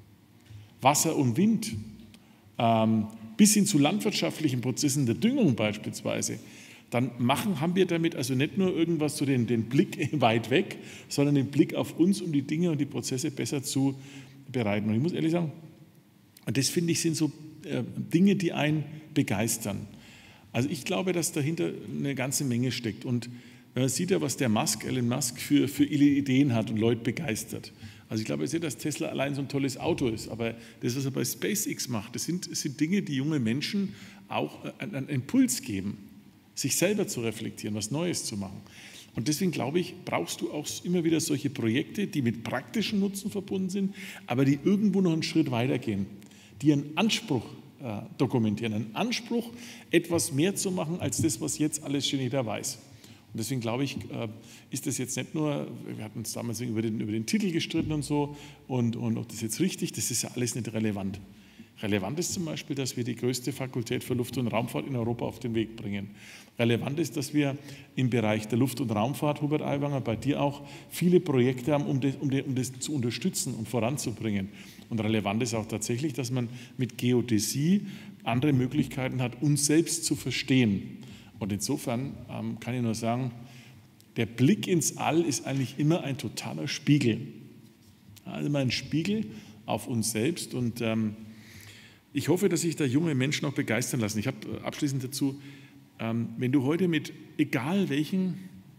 Wasser und Wind, ähm, bis hin zu landwirtschaftlichen Prozessen der Düngung beispielsweise, dann machen, haben wir damit also nicht nur irgendwas zu den, den Blick weit weg, sondern den Blick auf uns, um die Dinge und die Prozesse besser zu bereiten. Und ich muss ehrlich sagen, und das finde ich sind so äh, Dinge, die einen begeistern. Also ich glaube, dass dahinter eine ganze Menge steckt. Und man sieht ja, was der Musk, Elon Musk für, für Ideen hat und Leute begeistert. Also ich glaube nicht, dass Tesla allein so ein tolles Auto ist, aber das, was er bei SpaceX macht, das sind, das sind Dinge, die junge Menschen auch einen, einen Impuls geben, sich selber zu reflektieren, was Neues zu machen. Und deswegen glaube ich, brauchst du auch immer wieder solche Projekte, die mit praktischen Nutzen verbunden sind, aber die irgendwo noch einen Schritt weitergehen, die einen Anspruch äh, dokumentieren, einen Anspruch, etwas mehr zu machen, als das, was jetzt alles schon jeder weiß. Und deswegen glaube ich, äh, ist das jetzt nicht nur, wir hatten uns damals über den, über den Titel gestritten und so, und, und ob das jetzt richtig, das ist ja alles nicht relevant. Relevant ist zum Beispiel, dass wir die größte Fakultät für Luft- und Raumfahrt in Europa auf den Weg bringen. Relevant ist, dass wir im Bereich der Luft- und Raumfahrt, Hubert Aiwanger, bei dir auch viele Projekte haben, um das, um das, um das zu unterstützen und voranzubringen. Und relevant ist auch tatsächlich, dass man mit Geodäsie andere Möglichkeiten hat, uns selbst zu verstehen. Und insofern ähm, kann ich nur sagen, der Blick ins All ist eigentlich immer ein totaler Spiegel. Also immer ein Spiegel auf uns selbst. Und ähm, ich hoffe, dass sich da junge Menschen auch begeistern lassen. Ich habe abschließend dazu, ähm, wenn du heute mit egal welchen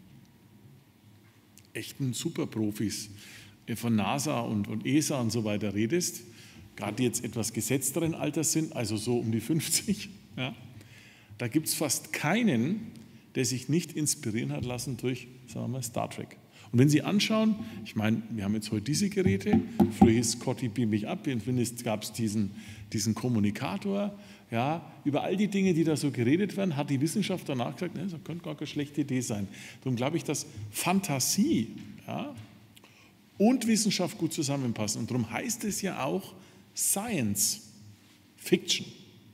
echten Superprofis von NASA und, und E S A und so weiter redest, gerade die jetzt etwas gesetzteren Alters sind, also so um die fünfzig, ja, Da gibt es fast keinen, der sich nicht inspirieren hat lassen durch, sagen wir mal, Star Trek. Und wenn Sie anschauen, ich meine, wir haben jetzt heute diese Geräte, früher hieß Scotty beam mich ab, zumindest gab es diesen, diesen Kommunikator. Ja, über all die Dinge, die da so geredet werden, hat die Wissenschaft danach gesagt, ne, das könnte gar keine schlechte Idee sein. Darum glaube ich, dass Fantasie, ja, und Wissenschaft gut zusammenpassen. Und darum heißt es ja auch Science Fiction.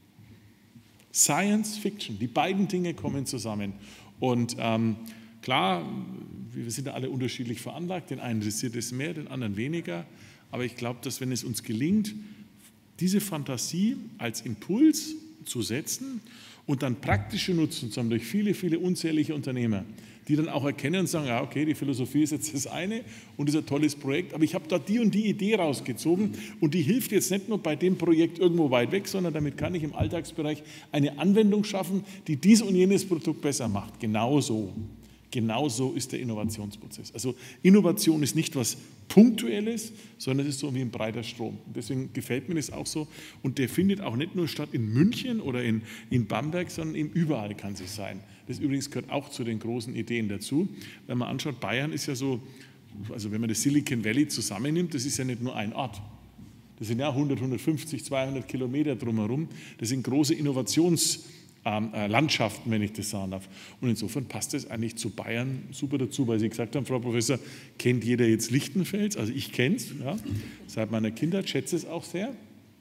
Science Fiction, die beiden Dinge kommen zusammen. Und ähm, klar, wir sind ja alle unterschiedlich veranlagt, den einen interessiert es mehr, den anderen weniger. Aber ich glaube, dass wenn es uns gelingt, diese Fantasie als Impuls zu setzen und dann praktische Nutzen zu haben durch viele, viele unzählige Unternehmer, die dann auch erkennen und sagen, ja okay, die Philosophie ist jetzt das eine und ist ein tolles Projekt, aber ich habe da die und die Idee rausgezogen und die hilft jetzt nicht nur bei dem Projekt irgendwo weit weg, sondern damit kann ich im Alltagsbereich eine Anwendung schaffen, die dies und jenes Produkt besser macht. Genauso. Genauso ist der Innovationsprozess. Also Innovation ist nicht was Punktuelles, sondern es ist so wie ein breiter Strom. Und deswegen gefällt mir das auch so. Und der findet auch nicht nur statt in München oder in, in Bamberg, sondern eben überall kann es sein. Das übrigens gehört auch zu den großen Ideen dazu. Wenn man anschaut, Bayern ist ja so, also wenn man das Silicon Valley zusammennimmt, das ist ja nicht nur ein Ort. Das sind ja hundert, hundertfünfzig, zweihundert Kilometer drumherum. Das sind große Innovations- Landschaften, wenn ich das sagen darf. Und insofern passt es eigentlich zu Bayern super dazu, weil Sie gesagt haben, Frau Professor, kennt jeder jetzt Lichtenfels? Also ich kenne es, ja, seit meiner Kindheit, schätze es auch sehr.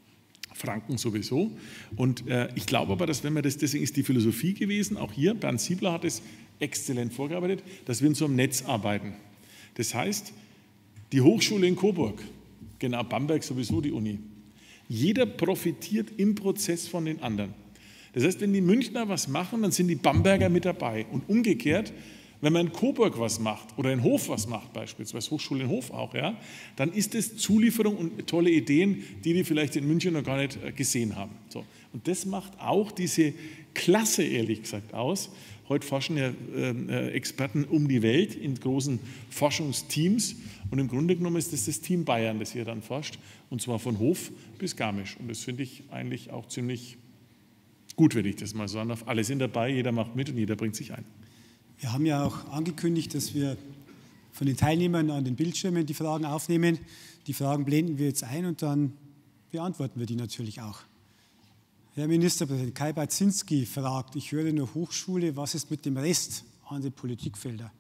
Franken sowieso. Und äh, ich glaube aber, dass wenn wir das, deswegen ist die Philosophie gewesen, auch hier, Bernd Siebler hat es exzellent vorgearbeitet, dass wir in so einem Netz arbeiten. Das heißt, die Hochschule in Coburg, genau, Bamberg sowieso die Uni, jeder profitiert im Prozess von den anderen. Das heißt, wenn die Münchner was machen, dann sind die Bamberger mit dabei. Und umgekehrt, wenn man in Coburg was macht oder in Hof was macht, beispielsweise Hochschule in Hof auch, ja, dann ist es Zulieferung und tolle Ideen, die die vielleicht in München noch gar nicht gesehen haben. So. Und das macht auch diese Klasse, ehrlich gesagt, aus. Heute forschen ja äh, Experten um die Welt in großen Forschungsteams. Und im Grunde genommen ist das das Team Bayern, das hier dann forscht. Und zwar von Hof bis Garmisch. Und das finde ich eigentlich auch ziemlich gut, wenn ich das mal sagen darf. Alle sind dabei, jeder macht mit und jeder bringt sich ein. Wir haben ja auch angekündigt, dass wir von den Teilnehmern an den Bildschirmen die Fragen aufnehmen. Die Fragen blenden wir jetzt ein und dann beantworten wir die natürlich auch. Herr Ministerpräsident, Kai Baczynski fragt, ich höre nur Hochschule, was ist mit dem Rest an den Politikfeldern?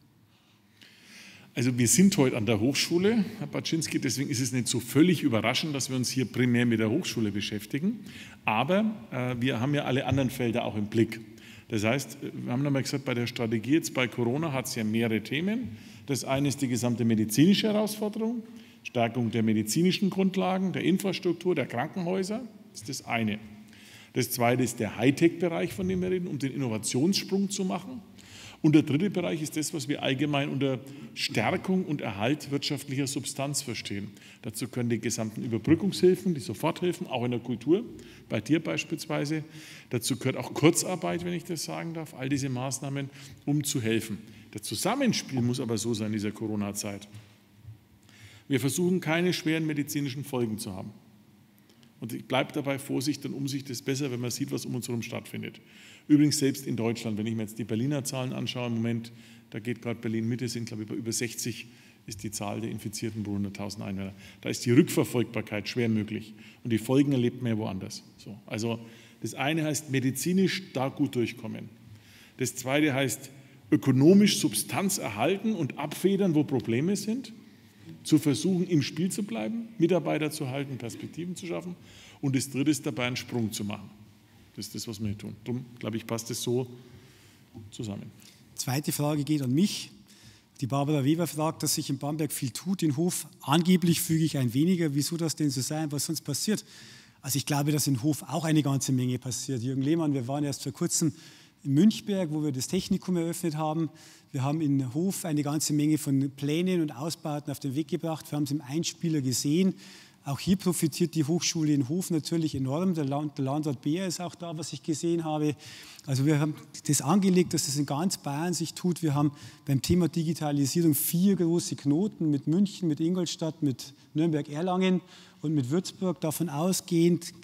Also wir sind heute an der Hochschule, Herr Baczynski, deswegen ist es nicht so völlig überraschend, dass wir uns hier primär mit der Hochschule beschäftigen. Aber äh, wir haben ja alle anderen Felder auch im Blick. Das heißt, wir haben nochmal gesagt, bei der Strategie jetzt bei Corona hat es ja mehrere Themen. Das eine ist die gesamte medizinische Herausforderung, Stärkung der medizinischen Grundlagen, der Infrastruktur, der Krankenhäuser, das ist das eine. Das zweite ist der Hightech-Bereich, von dem wir reden, um den Innovationssprung zu machen. Und der dritte Bereich ist das, was wir allgemein unter Stärkung und Erhalt wirtschaftlicher Substanz verstehen. Dazu können die gesamten Überbrückungshilfen, die Soforthilfen, auch in der Kultur, bei dir beispielsweise. Dazu gehört auch Kurzarbeit, wenn ich das sagen darf, all diese Maßnahmen, um zu helfen. Das Zusammenspiel muss aber so sein in dieser Corona-Zeit. Wir versuchen, keine schweren medizinischen Folgen zu haben. Und ich bleibe dabei, Vorsicht und Umsicht ist besser, wenn man sieht, was um uns herum stattfindet. Übrigens selbst in Deutschland, wenn ich mir jetzt die Berliner Zahlen anschaue, im Moment, da geht gerade Berlin-Mitte, sind glaube ich bei über sechzig, ist die Zahl der Infizierten pro hunderttausend Einwohner. Da ist die Rückverfolgbarkeit schwer möglich und die Folgen erlebt man ja woanders. So, also das eine heißt medizinisch da gut durchkommen. Das zweite heißt ökonomisch Substanz erhalten und abfedern, wo Probleme sind. Zu versuchen, im Spiel zu bleiben, Mitarbeiter zu halten, Perspektiven zu schaffen. Und das dritte ist dabei, einen Sprung zu machen. Das ist das, was wir hier tun. Darum, glaube ich, passt das so zusammen. Zweite Frage geht an mich. Die Barbara Weber fragt, dass sich in Bamberg viel tut, in Hof. Angeblich füge ich ein weniger. Wieso das denn so sein? Was sonst passiert? Also ich glaube, dass in Hof auch eine ganze Menge passiert. Jürgen Lehmann, wir waren erst vor kurzem in Münchberg, wo wir das Technikum eröffnet haben. Wir haben in Hof eine ganze Menge von Plänen und Ausbauten auf den Weg gebracht. Wir haben es im Einspieler gesehen. Auch hier profitiert die Hochschule in Hof natürlich enorm. Der, Land, der Landrat Beer ist auch da, was ich gesehen habe. Also wir haben das angelegt, dass das in ganz Bayern sich tut. Wir haben beim Thema Digitalisierung vier große Knoten mit München, mit Ingolstadt, mit Nürnberg-Erlangen und mit Würzburg. Davon ausgehend ein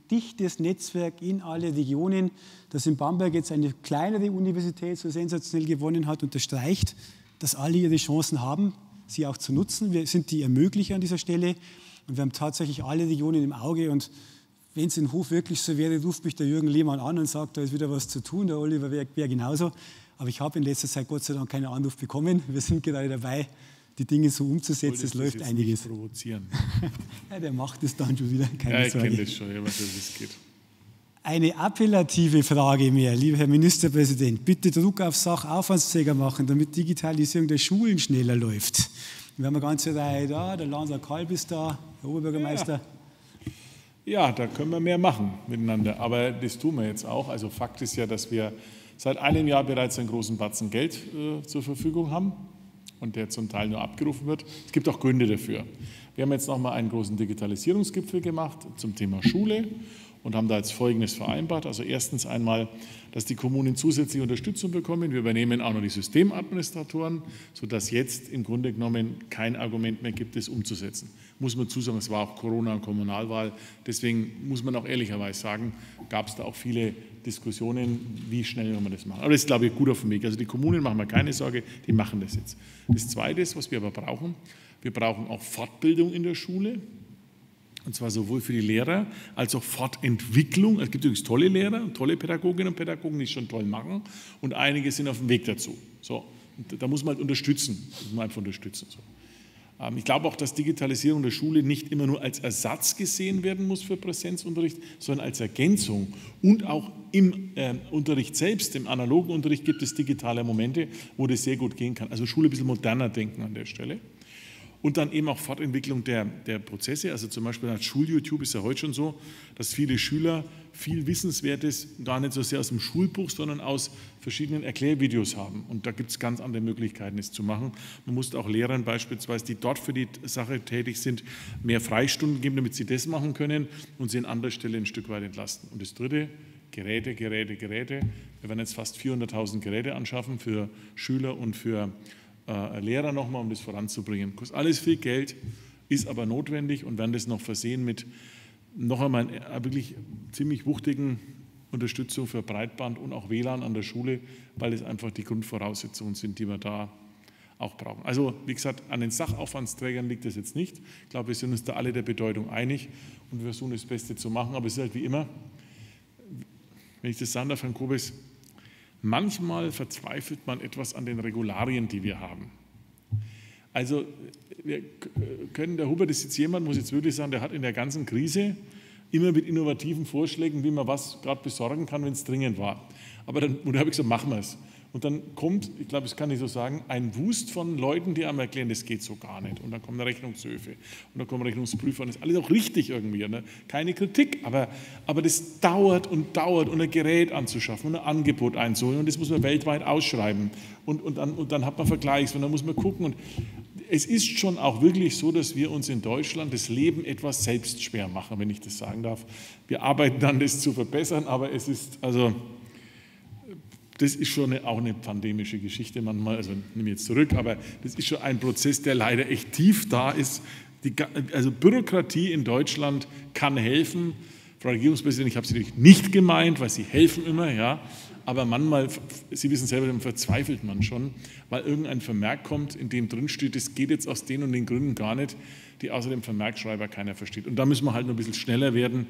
dichtes Netzwerk in alle Regionen. Dass in Bamberg jetzt eine kleinere Universität so sensationell gewonnen hat, unterstreicht, dass alle ihre Chancen haben, sie auch zu nutzen. Wir sind die Ermöglicher an dieser Stelle und wir haben tatsächlich alle Regionen im Auge. Und wenn es in Hof wirklich so wäre, ruft mich der Jürgen Lehmann an und sagt, da ist wieder was zu tun, der Oliver wäre wär genauso. Aber ich habe in letzter Zeit Gott sei Dank keinen Anruf bekommen. Wir sind gerade dabei, die Dinge so umzusetzen. Es läuft einiges. Nicht provozieren. Ja, der macht es dann schon wieder. Keine ja, ich Sorge. kenne das schon, ja, was das geht. Eine appellative Frage mehr, lieber Herr Ministerpräsident. Bitte Druck auf Sachaufwandsträger machen, damit Digitalisierung der Schulen schneller läuft. Wir haben eine ganze Reihe da, der Lanser Kalb ist da, der Oberbürgermeister. Ja. ja, da können wir mehr machen miteinander. Aber das tun wir jetzt auch. Also Fakt ist ja, dass wir seit einem Jahr bereits einen großen Batzen Geld äh, zur Verfügung haben und der zum Teil nur abgerufen wird. Es gibt auch Gründe dafür. Wir haben jetzt nochmal einen großen Digitalisierungsgipfel gemacht zum Thema Schule und haben da jetzt Folgendes vereinbart. Also erstens einmal, dass die Kommunen zusätzliche Unterstützung bekommen. Wir übernehmen auch noch die Systemadministratoren, sodass jetzt im Grunde genommen kein Argument mehr gibt, es umzusetzen. Muss man zusagen, es war auch Corona- und Kommunalwahl. Deswegen muss man auch ehrlicherweise sagen, gab es da auch viele Diskussionen, wie schnell wir das machen. Aber das ist, glaube ich, gut auf dem Weg. Also die Kommunen, machen wir keine Sorge, die machen das jetzt. Das Zweite ist, was wir aber brauchen, wir brauchen auch Fortbildung in der Schule. Und zwar sowohl für die Lehrer als auch Fortentwicklung. Es gibt übrigens tolle Lehrer, tolle Pädagoginnen und Pädagogen, die es schon toll machen. Und einige sind auf dem Weg dazu. So, und da muss man halt unterstützen. Das muss man einfach unterstützen. So. Ich glaube auch, dass Digitalisierung der Schule nicht immer nur als Ersatz gesehen werden muss für Präsenzunterricht, sondern als Ergänzung. Und auch im äh, Unterricht selbst, im analogen Unterricht, gibt es digitale Momente, wo das sehr gut gehen kann. Also Schule ein bisschen moderner denken an der Stelle. Und dann eben auch Fortentwicklung der, der Prozesse. Also zum Beispiel als Schul-YouTube ist ja heute schon so, dass viele Schüler viel Wissenswertes gar nicht so sehr aus dem Schulbuch, sondern aus verschiedenen Erklärvideos haben. Und da gibt es ganz andere Möglichkeiten, es zu machen. Man muss auch Lehrern beispielsweise, die dort für die Sache tätig sind, mehr Freistunden geben, damit sie das machen können und sie an anderer Stelle ein Stück weit entlasten. Und das Dritte, Geräte, Geräte, Geräte. Wir werden jetzt fast vierhunderttausend Geräte anschaffen für Schüler und für äh, Lehrer nochmal, um das voranzubringen. Kostet alles viel Geld, ist aber notwendig und werden das noch versehen mit noch einmal eine wirklich ziemlich wuchtigen Unterstützung für Breitband und auch W L A N an der Schule, weil es einfach die Grundvoraussetzungen sind, die wir da auch brauchen. Also wie gesagt, an den Sachaufwandsträgern liegt das jetzt nicht. Ich glaube, wir sind uns da alle der Bedeutung einig und wir versuchen das Beste zu machen. Aber es ist halt wie immer, wenn ich das sagen darf, Herrn Kobes, manchmal verzweifelt man etwas an den Regularien, die wir haben. Also wir können, der Hubert ist jetzt jemand, muss ich jetzt wirklich sagen, der hat in der ganzen Krise immer mit innovativen Vorschlägen, wie man was gerade besorgen kann, wenn es dringend war. Aber dann, und da habe ich gesagt, machen wir es. Und dann kommt, ich glaube, das kann ich so sagen, ein Wust von Leuten, die einem erklären, das geht so gar nicht. Und dann kommen Rechnungshöfe und dann kommen Rechnungsprüfer und das ist alles auch richtig irgendwie. Ne? Keine Kritik, aber, aber das dauert und dauert, und ein Gerät anzuschaffen und ein Angebot einzuholen und das muss man weltweit ausschreiben. Und, und, dann, und dann hat man Vergleichs und dann muss man gucken. Und es ist schon auch wirklich so, dass wir uns in Deutschland das Leben etwas selbst schwer machen, wenn ich das sagen darf. Wir arbeiten dann, das zu verbessern, aber es ist, also, das ist schon eine, auch eine pandemische Geschichte manchmal, also nehme ich jetzt zurück, aber das ist schon ein Prozess, der leider echt tief da ist. Die, also Bürokratie in Deutschland kann helfen. Frau Regierungspräsidentin, ich habe Sie natürlich nicht gemeint, weil Sie helfen immer, ja. Aber manchmal, Sie wissen selber, dann verzweifelt man schon, weil irgendein Vermerk kommt, in dem drin steht, es geht jetzt aus den und den Gründen gar nicht, die außer dem Vermerkschreiber keiner versteht. Und da müssen wir halt noch ein bisschen schneller werden.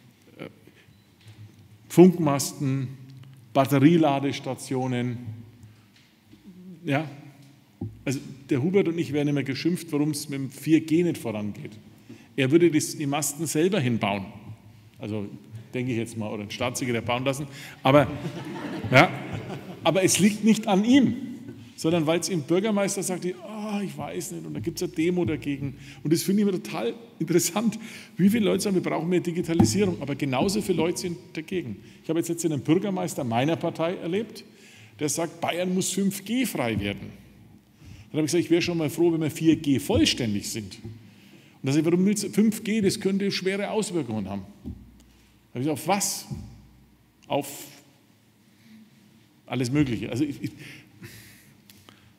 Funkmasten, Batterieladestationen, ja. Also der Hubert und ich werden immer geschimpft, warum es mit dem vier G nicht vorangeht. Er würde die Masten selber hinbauen. Also denke ich jetzt mal, oder einen Staatssekretär bauen lassen. Aber, ja, aber es liegt nicht an ihm, sondern weil es ihm Bürgermeister sagt, die, oh, ich weiß nicht, und da gibt es eine Demo dagegen. Und das finde ich immer total interessant, wie viele Leute sagen, wir brauchen mehr Digitalisierung, aber genauso viele Leute sind dagegen. Ich habe jetzt, jetzt einen Bürgermeister meiner Partei erlebt, der sagt, Bayern muss fünf G frei werden. Dann habe ich gesagt, ich wäre schon mal froh, wenn wir vier G vollständig sind. Und da sage ich, warum willst du fünf G, das könnte schwere Auswirkungen haben. Da habe ich gesagt, auf was? Auf alles Mögliche. Also ich, ich,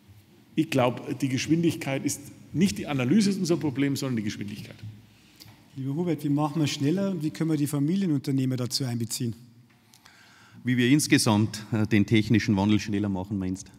ich glaube, die Geschwindigkeit ist nicht die Analyse ist unser Problem, sondern die Geschwindigkeit. Lieber Hubert, wie machen wir es schneller und wie können wir die Familienunternehmer dazu einbeziehen? Wie wir insgesamt den technischen Wandel schneller machen, meinst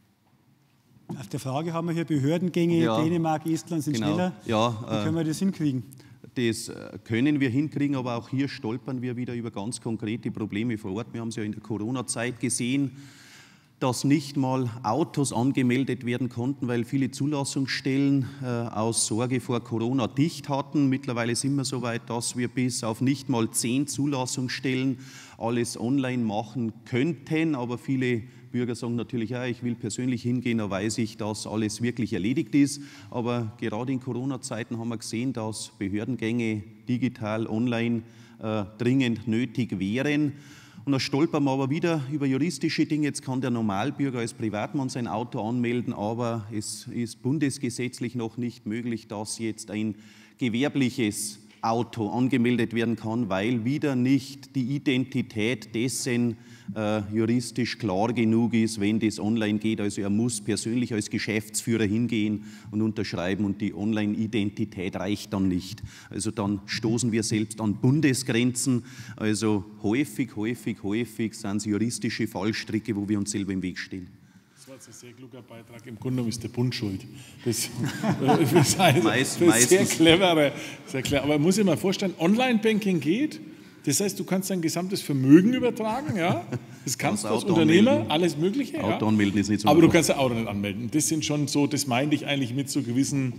du? Auf der Frage haben wir hier Behördengänge, ja, Dänemark, Estland sind genau. schneller. Ja, wie können wir das hinkriegen? Das können wir hinkriegen, aber auch hier stolpern wir wieder über ganz konkrete Probleme vor Ort. Wir haben es ja in der Corona-Zeit gesehen, dass nicht mal Autos angemeldet werden konnten, weil viele Zulassungsstellen äh, aus Sorge vor Corona dicht hatten. Mittlerweile sind wir so weit, dass wir bis auf nicht mal zehn Zulassungsstellen alles online machen könnten, aber viele Bürger sagen natürlich, ja, ich will persönlich hingehen, da weiß ich, dass alles wirklich erledigt ist. Aber gerade in Corona-Zeiten haben wir gesehen, dass Behördengänge digital, online äh, dringend nötig wären. Und da stolpern wir aber wieder über juristische Dinge. Jetzt kann der Normalbürger als Privatmann sein Auto anmelden, aber es ist bundesgesetzlich noch nicht möglich, dass jetzt ein gewerbliches Auto angemeldet werden kann, weil wieder nicht die Identität dessen äh, juristisch klar genug ist, wenn das online geht. Also er muss persönlich als Geschäftsführer hingehen und unterschreiben und die Online-Identität reicht dann nicht. Also dann stoßen wir selbst an Bundesgrenzen. Also häufig, häufig, häufig sind es juristische Fallstricke, wo wir uns selber im Weg stehen. Das war jetzt ein sehr kluger Beitrag. Im Grunde genommen ist der Bund schuld. Das, das heißt, Meist, das ist sehr clever, sehr clever. Aber man muss sich mal vorstellen, Online-Banking geht. Das heißt, du kannst dein gesamtes Vermögen übertragen. Ja? Das kannst du als Unternehmer, anmelden. Alles Mögliche. Ja? Auto anmelden ist nicht so Aber einfach. du kannst ein Auto nicht anmelden. Das sind schon so, das meinte ich eigentlich mit so gewissen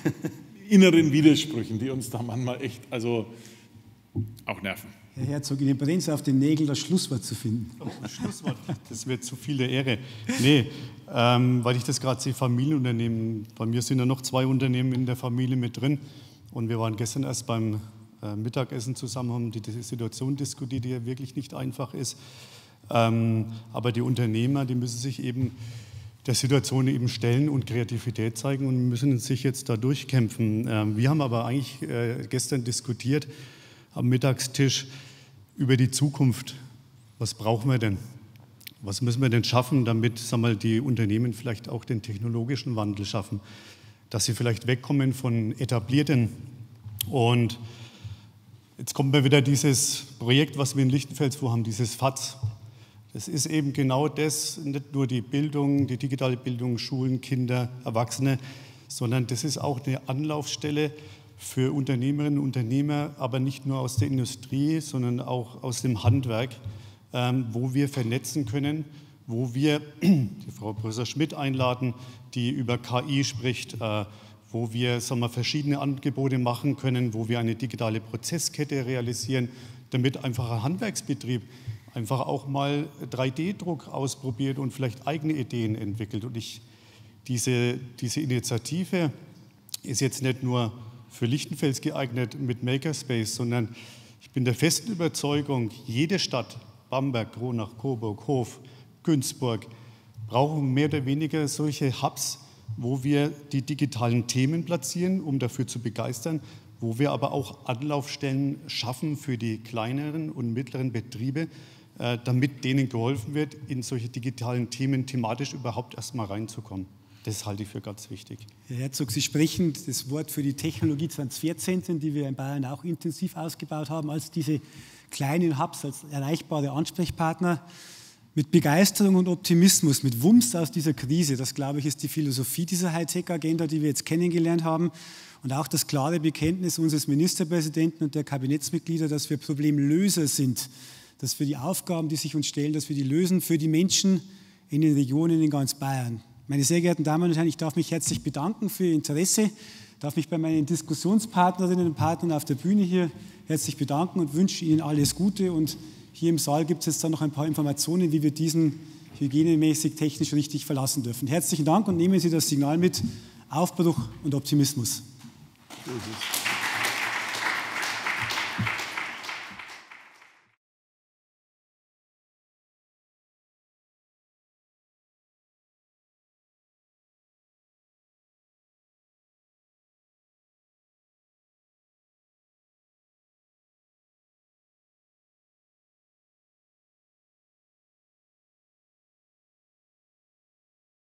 inneren Widersprüchen, die uns da manchmal echt also auch nerven. Herr Herzog, Ihnen brennt es auf den Nägeln, das Schlusswort zu finden. Oh, Schlusswort, das wird zu viel der Ehre. Nee, ähm, weil ich das gerade sehe, Familienunternehmen. Bei mir sind ja noch zwei Unternehmen in der Familie mit drin. Und wir waren gestern erst beim äh, Mittagessen zusammen, haben die, die Situation diskutiert, die ja wirklich nicht einfach ist. Ähm, aber die Unternehmer, die müssen sich eben der Situation eben stellen und Kreativität zeigen und müssen sich jetzt da durchkämpfen. Ähm, wir haben aber eigentlich äh, gestern diskutiert am Mittagstisch über die Zukunft. Was brauchen wir denn? Was müssen wir denn schaffen, damit, sagen wir mal, die Unternehmen vielleicht auch den technologischen Wandel schaffen, dass sie vielleicht wegkommen von etablierten. Und jetzt kommt mir wieder dieses Projekt, was wir in Lichtenfels vorhaben, dieses F A Z. Das ist eben genau das, nicht nur die Bildung, die digitale Bildung, Schulen, Kinder, Erwachsene, sondern das ist auch eine Anlaufstelle für Unternehmerinnen und Unternehmer, aber nicht nur aus der Industrie, sondern auch aus dem Handwerk, ähm, wo wir vernetzen können, wo wir die Frau Professor Schmidt einladen, die über K I spricht, äh, wo wir, sagen wir, verschiedene Angebote machen können, wo wir eine digitale Prozesskette realisieren, damit einfach ein Handwerksbetrieb einfach auch mal drei D Druck ausprobiert und vielleicht eigene Ideen entwickelt. Und ich, diese, diese Initiative ist jetzt nicht nur für Lichtenfels geeignet mit Makerspace, sondern ich bin der festen Überzeugung, jede Stadt, Bamberg, Kronach, Coburg, Hof, Günzburg, brauchen mehr oder weniger solche Hubs, wo wir die digitalen Themen platzieren, um dafür zu begeistern, wo wir aber auch Anlaufstellen schaffen für die kleineren und mittleren Betriebe, damit denen geholfen wird, in solche digitalen Themen thematisch überhaupt erst mal reinzukommen. Das halte ich für ganz wichtig. Herr Herzog, Sie sprechen das Wort für die Technologie-Transferzentren, die wir in Bayern auch intensiv ausgebaut haben, als diese kleinen Hubs, als erreichbare Ansprechpartner. Mit Begeisterung und Optimismus, mit Wumms aus dieser Krise, das, glaube ich, ist die Philosophie dieser Hightech-Agenda, die wir jetzt kennengelernt haben. Und auch das klare Bekenntnis unseres Ministerpräsidenten und der Kabinettsmitglieder, dass wir Problemlöser sind, dass wir die Aufgaben, die sich uns stellen, dass wir die lösen für die Menschen in den Regionen in ganz Bayern. Meine sehr geehrten Damen und Herren, ich darf mich herzlich bedanken für Ihr Interesse, darf mich bei meinen Diskussionspartnerinnen und Partnern auf der Bühne hier herzlich bedanken und wünsche Ihnen alles Gute. Und hier im Saal gibt es jetzt dann noch ein paar Informationen, wie wir diesen hygienemäßig, technisch richtig verlassen dürfen. Herzlichen Dank und nehmen Sie das Signal mit: Aufbruch und Optimismus.